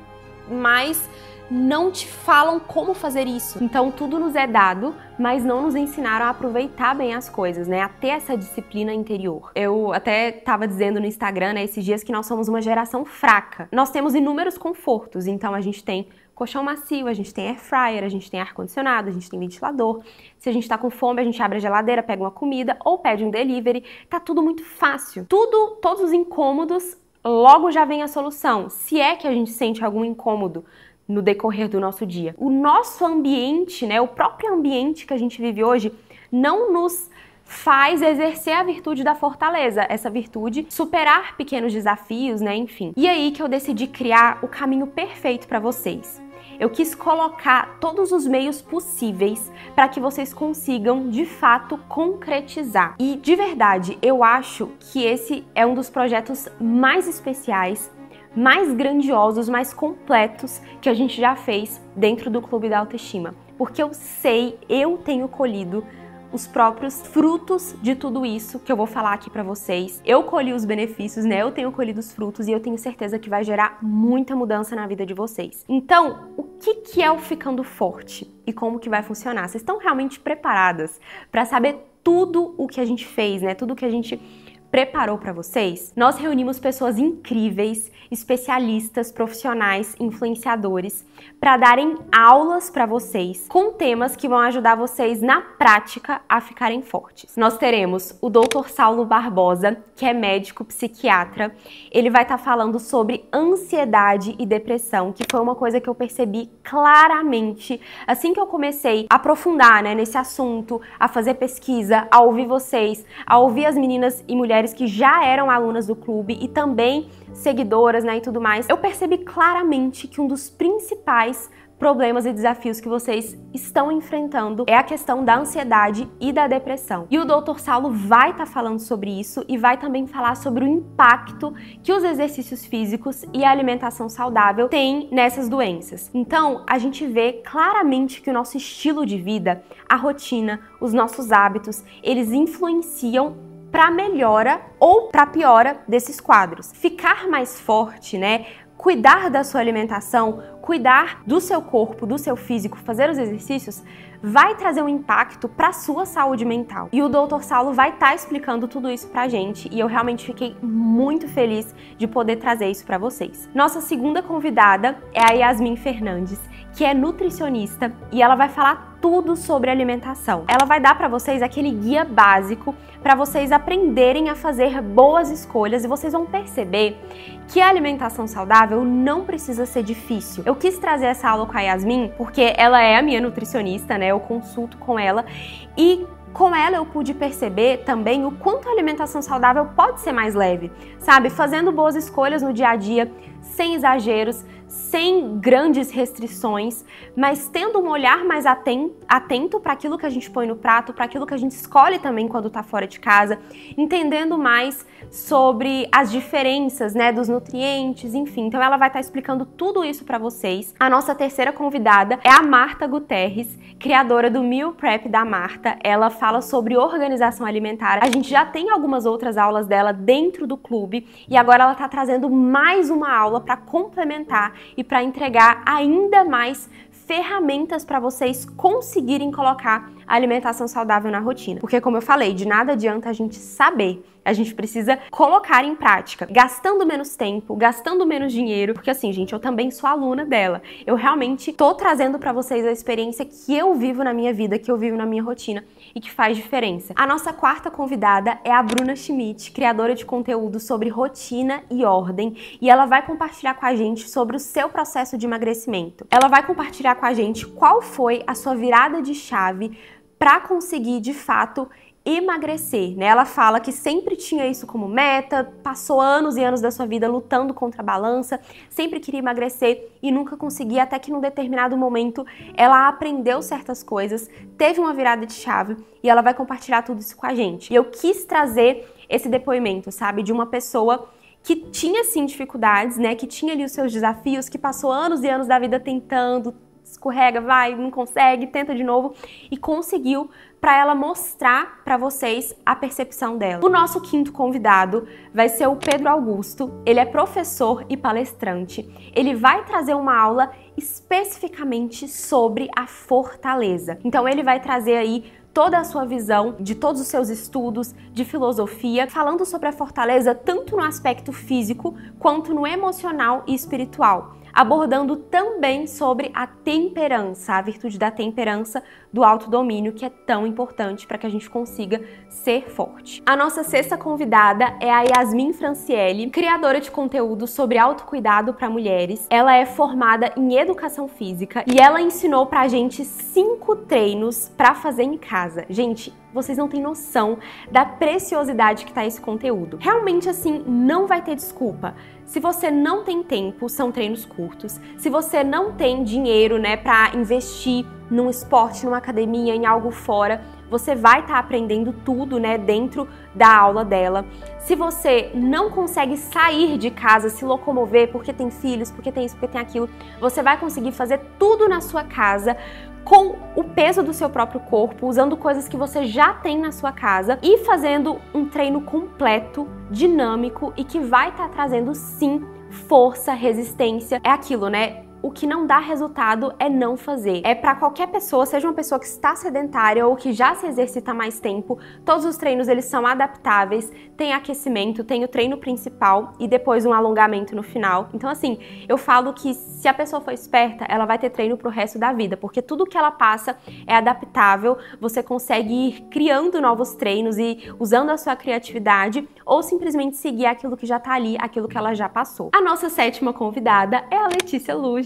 mas não te falam como fazer isso. Então tudo nos é dado, mas não nos ensinaram a aproveitar bem as coisas, né? A ter essa disciplina interior. Eu até tava dizendo no Instagram, né, esses dias, que nós somos uma geração fraca. Nós temos inúmeros confortos, então a gente tem colchão macio, a gente tem air fryer, a gente tem ar-condicionado, a gente tem ventilador. Se a gente tá com fome, a gente abre a geladeira, pega uma comida ou pede um delivery. Tá tudo muito fácil. Tudo, todos os incômodos, logo já vem a solução. Se é que a gente sente algum incômodo no decorrer do nosso dia. O nosso ambiente, né, o próprio ambiente que a gente vive hoje, não nos faz exercer a virtude da fortaleza, essa virtude, superar pequenos desafios, né, enfim. E aí que eu decidi criar o caminho perfeito para vocês. Eu quis colocar todos os meios possíveis para que vocês consigam, de fato, concretizar. E, de verdade, eu acho que esse é um dos projetos mais especiais, mais grandiosos, mais completos que a gente já fez dentro do Clube da Autoestima. Porque eu sei, eu tenho colhido os próprios frutos de tudo isso que eu vou falar aqui pra vocês. Eu colhi os benefícios, né? Eu tenho colhido os frutos e eu tenho certeza que vai gerar muita mudança na vida de vocês. Então, o que que é o Ficando Forte e como que vai funcionar? Vocês estão realmente preparadas para saber tudo o que a gente fez, né? Tudo que a gente preparou para vocês? Nós reunimos pessoas incríveis, especialistas, profissionais, influenciadores, para darem aulas para vocês com temas que vão ajudar vocês na prática a ficarem fortes. Nós teremos o doutor Saulo Barbosa, que é médico psiquiatra. Ele vai estar tá falando sobre ansiedade e depressão, que foi uma coisa que eu percebi claramente assim que eu comecei a aprofundar, né, nesse assunto, a fazer pesquisa, a ouvir vocês, a ouvir as meninas e mulheres mulheres que já eram alunas do clube e também seguidoras, né, e tudo mais, eu percebi claramente que um dos principais problemas e desafios que vocês estão enfrentando é a questão da ansiedade e da depressão. E o doutor Saulo vai estar tá falando sobre isso e vai também falar sobre o impacto que os exercícios físicos e a alimentação saudável têm nessas doenças. Então, a gente vê claramente que o nosso estilo de vida, a rotina, os nossos hábitos, eles influenciam para melhora ou para piora desses quadros. Ficar mais forte, né? Cuidar da sua alimentação, cuidar do seu corpo, do seu físico, fazer os exercícios, vai trazer um impacto para a sua saúde mental. E o doutor Saulo vai estar tá explicando tudo isso pra gente e eu realmente fiquei muito feliz de poder trazer isso para vocês. Nossa segunda convidada é a Yasmin Fernandes, que é nutricionista e ela vai falar tudo sobre alimentação. Ela vai dar para vocês aquele guia básico para vocês aprenderem a fazer boas escolhas e vocês vão perceber que a alimentação saudável não precisa ser difícil. Eu quis trazer essa aula com a Yasmin porque ela é a minha nutricionista, né? Eu consulto com ela e com ela eu pude perceber também o quanto a alimentação saudável pode ser mais leve, sabe? Fazendo boas escolhas no dia a dia, sem exageros, sem grandes restrições, mas tendo um olhar mais atento para aquilo que a gente põe no prato, para aquilo que a gente escolhe também quando está fora de casa, entendendo mais sobre as diferenças, né, dos nutrientes, enfim. Então ela vai estar explicando tudo isso para vocês. A nossa terceira convidada é a Marta Guterres, criadora do Meal Prep da Marta. Ela fala sobre organização alimentar. A gente já tem algumas outras aulas dela dentro do clube e agora ela está trazendo mais uma aula para complementar e para entregar ainda mais ferramentas para vocês conseguirem colocar a alimentação saudável na rotina. Porque, como eu falei, de nada adianta a gente saber. A gente precisa colocar em prática, gastando menos tempo, gastando menos dinheiro, porque assim, gente, eu também sou aluna dela. Eu realmente tô trazendo para vocês a experiência que eu vivo na minha vida, que eu vivo na minha rotina e que faz diferença. A nossa quarta convidada é a Bruna Schmidt, criadora de conteúdo sobre rotina e ordem, e ela vai compartilhar com a gente sobre o seu processo de emagrecimento. Ela vai compartilhar com a gente qual foi a sua virada de chave para conseguir, de fato, emagrecer, né? Ela fala que sempre tinha isso como meta, passou anos e anos da sua vida lutando contra a balança, sempre queria emagrecer e nunca conseguia, até que num determinado momento ela aprendeu certas coisas, teve uma virada de chave e ela vai compartilhar tudo isso com a gente. E eu quis trazer esse depoimento, sabe, de uma pessoa que tinha sim dificuldades, né, que tinha ali os seus desafios, que passou anos e anos da vida tentando, escorrega, vai, não consegue, tenta de novo e conseguiu, para ela mostrar para vocês a percepção dela. O nosso quinto convidado vai ser o Pedro Augusto. Ele é professor e palestrante. Ele vai trazer uma aula especificamente sobre a fortaleza. Então ele vai trazer aí toda a sua visão de todos os seus estudos, de filosofia, falando sobre a fortaleza tanto no aspecto físico quanto no emocional e espiritual, abordando também sobre a temperança, a virtude da temperança, do autodomínio, que é tão importante para que a gente consiga ser forte. A nossa sexta convidada é a Yasmin Franciele, criadora de conteúdo sobre autocuidado para mulheres. Ela é formada em educação física e ela ensinou pra gente cinco treinos para fazer em casa. Gente, vocês não têm noção da preciosidade que tá esse conteúdo. Realmente, assim, não vai ter desculpa. Se você não tem tempo, são treinos curtos. Se você não tem dinheiro, né, para investir num esporte, numa academia, em algo fora, você vai estar aprendendo tudo, né, dentro da aula dela. Se você não consegue sair de casa, se locomover porque tem filhos, porque tem isso, porque tem aquilo, você vai conseguir fazer tudo na sua casa com o peso do seu próprio corpo, usando coisas que você já tem na sua casa e fazendo um treino completo, dinâmico e que vai estar trazendo, sim, força, resistência. É aquilo, né? O que não dá resultado é não fazer. É para qualquer pessoa, seja uma pessoa que está sedentária ou que já se exercita há mais tempo, todos os treinos eles são adaptáveis, tem aquecimento, tem o treino principal e depois um alongamento no final. Então assim, eu falo que se a pessoa for esperta, ela vai ter treino pro resto da vida, porque tudo que ela passa é adaptável, você consegue ir criando novos treinos e usando a sua criatividade ou simplesmente seguir aquilo que já tá ali, aquilo que ela já passou. A nossa sétima convidada é a Letícia Luge.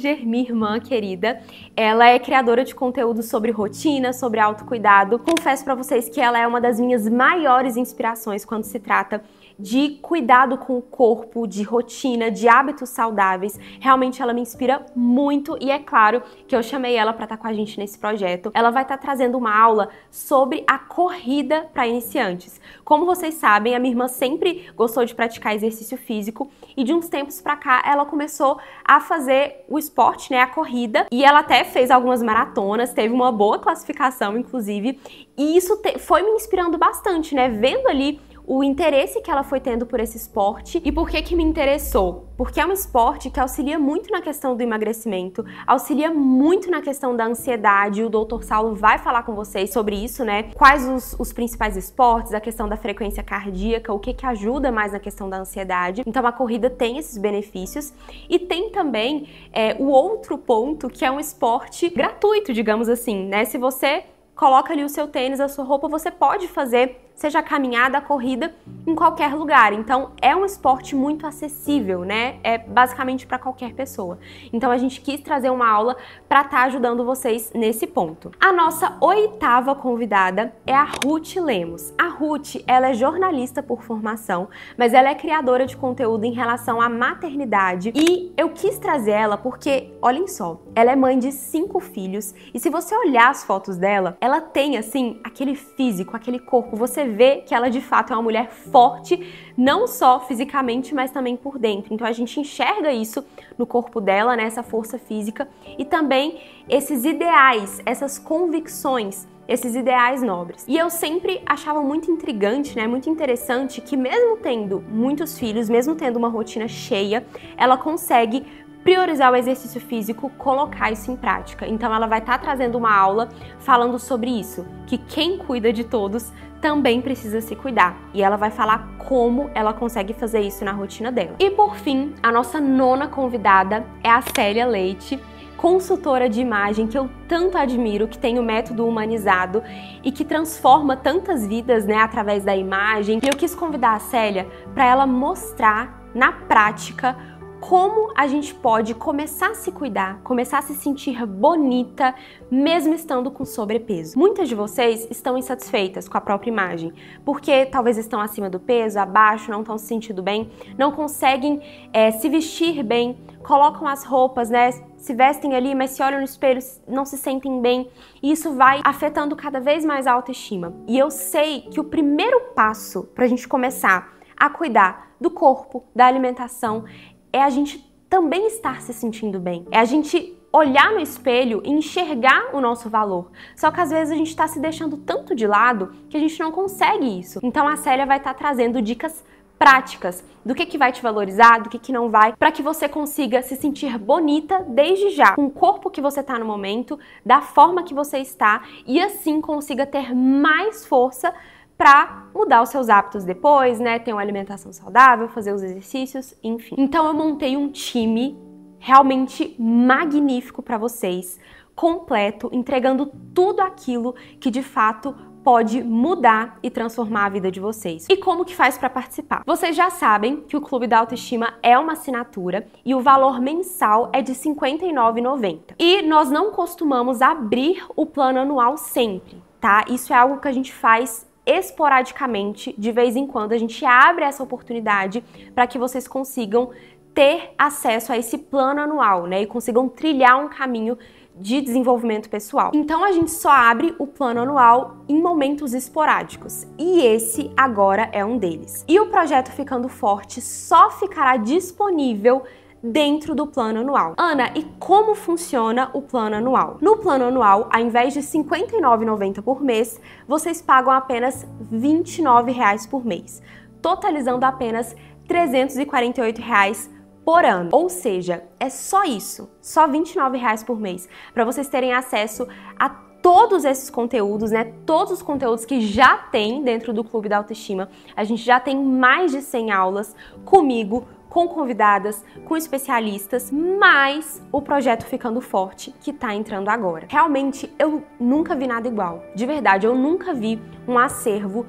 Ranger, minha irmã querida. Ela é criadora de conteúdo sobre rotina, sobre autocuidado. Confesso pra vocês que ela é uma das minhas maiores inspirações quando se trata de cuidado com o corpo, de rotina, de hábitos saudáveis. Realmente ela me inspira muito e é claro que eu chamei ela para estar com a gente nesse projeto. Ela vai estar trazendo uma aula sobre a corrida para iniciantes. Como vocês sabem, a minha irmã sempre gostou de praticar exercício físico e de uns tempos para cá ela começou a fazer o esporte, né, a corrida, e ela até fez algumas maratonas, teve uma boa classificação inclusive, e isso foi me inspirando bastante, né, vendo ali o interesse que ela foi tendo por esse esporte. E por que que me interessou? Porque é um esporte que auxilia muito na questão do emagrecimento, auxilia muito na questão da ansiedade. O doutor Saulo vai falar com vocês sobre isso, né? Quais os, os principais esportes, a questão da frequência cardíaca, o que que ajuda mais na questão da ansiedade. Então a corrida tem esses benefícios. E tem também é, o outro ponto, que é um esporte gratuito, digamos assim, né? Se você coloca ali o seu tênis, a sua roupa, você pode fazer, seja a caminhada, a corrida, em qualquer lugar. Então, é um esporte muito acessível, né? É basicamente para qualquer pessoa. Então, a gente quis trazer uma aula para estar ajudando vocês nesse ponto. A nossa oitava convidada é a Ruth Lemos. A Ruth, ela é jornalista por formação, mas ela é criadora de conteúdo em relação à maternidade. E eu quis trazer ela porque, olhem só, ela é mãe de cinco filhos e se você olhar as fotos dela, ela tem, assim, aquele físico, aquele corpo. Você vê que ela de fato é uma mulher forte, não só fisicamente, mas também por dentro. Então a gente enxerga isso no corpo dela, né, essa força física e também esses ideais, essas convicções, esses ideais nobres. E eu sempre achava muito intrigante, né, muito interessante que mesmo tendo muitos filhos, mesmo tendo uma rotina cheia, ela consegue priorizar o exercício físico, colocar isso em prática. Então ela vai estar trazendo uma aula falando sobre isso, que quem cuida de todos também precisa se cuidar. E ela vai falar como ela consegue fazer isso na rotina dela. E por fim, a nossa nona convidada é a Célia Leite, consultora de imagem que eu tanto admiro, que tem o método humanizado e que transforma tantas vidas, né, através da imagem. E eu quis convidar a Célia para ela mostrar na prática como a gente pode começar a se cuidar, começar a se sentir bonita, mesmo estando com sobrepeso. Muitas de vocês estão insatisfeitas com a própria imagem, porque talvez estão acima do peso, abaixo, não estão se sentindo bem, não conseguem é, se vestir bem, colocam as roupas, né, se vestem ali, mas se olham no espelho, não se sentem bem, e isso vai afetando cada vez mais a autoestima. E eu sei que o primeiro passo para a gente começar a cuidar do corpo, da alimentação, é a gente também estar se sentindo bem. É a gente olhar no espelho e enxergar o nosso valor. Só que às vezes a gente está se deixando tanto de lado que a gente não consegue isso. Então a Célia vai estar trazendo dicas práticas do que que vai te valorizar, do que que não vai, para que você consiga se sentir bonita desde já, com o corpo que você está no momento, da forma que você está, e assim consiga ter mais força para mudar os seus hábitos depois, né? Ter uma alimentação saudável, fazer os exercícios, enfim. Então eu montei um time realmente magnífico para vocês, completo, entregando tudo aquilo que de fato pode mudar e transformar a vida de vocês. E como que faz para participar? Vocês já sabem que o Clube da Autoestima é uma assinatura e o valor mensal é de cinquenta e nove reais e noventa centavos. E nós não costumamos abrir o plano anual sempre, tá? Isso é algo que a gente faz esporadicamente, de vez em quando a gente abre essa oportunidade para que vocês consigam ter acesso a esse plano anual, né, e consigam trilhar um caminho de desenvolvimento pessoal. Então a gente só abre o plano anual em momentos esporádicos, e esse agora é um deles. E o projeto Ficando Forte só ficará disponível dentro do plano anual. Ana, e como funciona o plano anual? No plano anual, ao invés de cinquenta e nove reais e noventa centavos por mês, vocês pagam apenas vinte e nove reais por mês, totalizando apenas trezentos e quarenta e oito reais por ano. Ou seja, é só isso, só vinte e nove reais por mês, para vocês terem acesso a todos esses conteúdos, né? Todos os conteúdos que já tem dentro do Clube da Autoestima. A gente já tem mais de cem aulas comigo, com convidadas, com especialistas, mais o projeto Ficando Forte, que tá entrando agora. Realmente, eu nunca vi nada igual. De verdade, eu nunca vi um acervo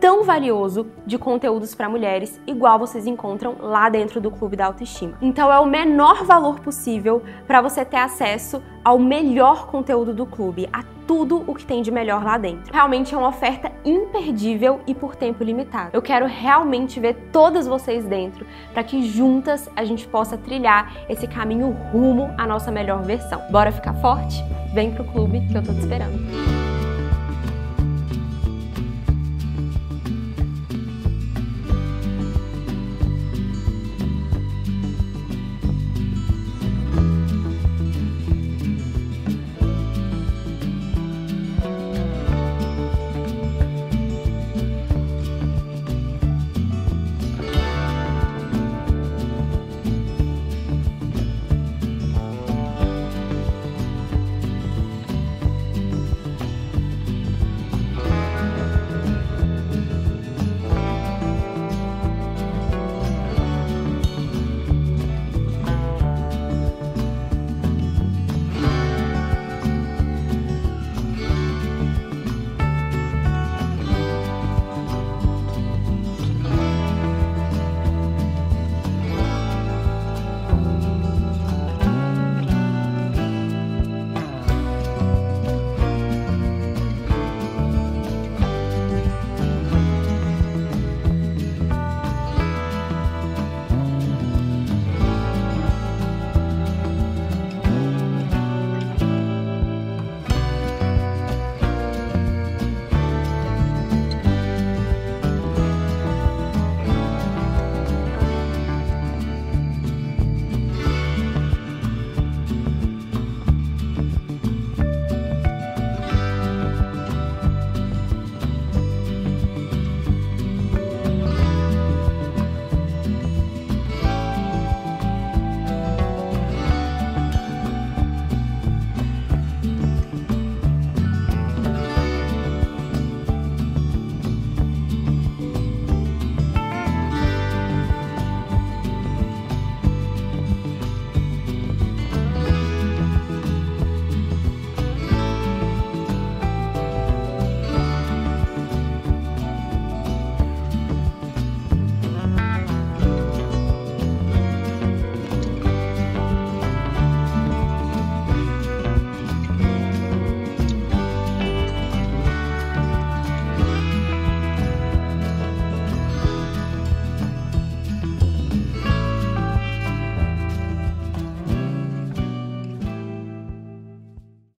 tão valioso de conteúdos para mulheres, igual vocês encontram lá dentro do Clube da Autoestima. Então é o menor valor possível para você ter acesso ao melhor conteúdo do clube, a tudo o que tem de melhor lá dentro. Realmente é uma oferta imperdível e por tempo limitado. Eu quero realmente ver todas vocês dentro, para que juntas a gente possa trilhar esse caminho rumo à nossa melhor versão. Bora ficar forte? Vem pro clube que eu tô te esperando.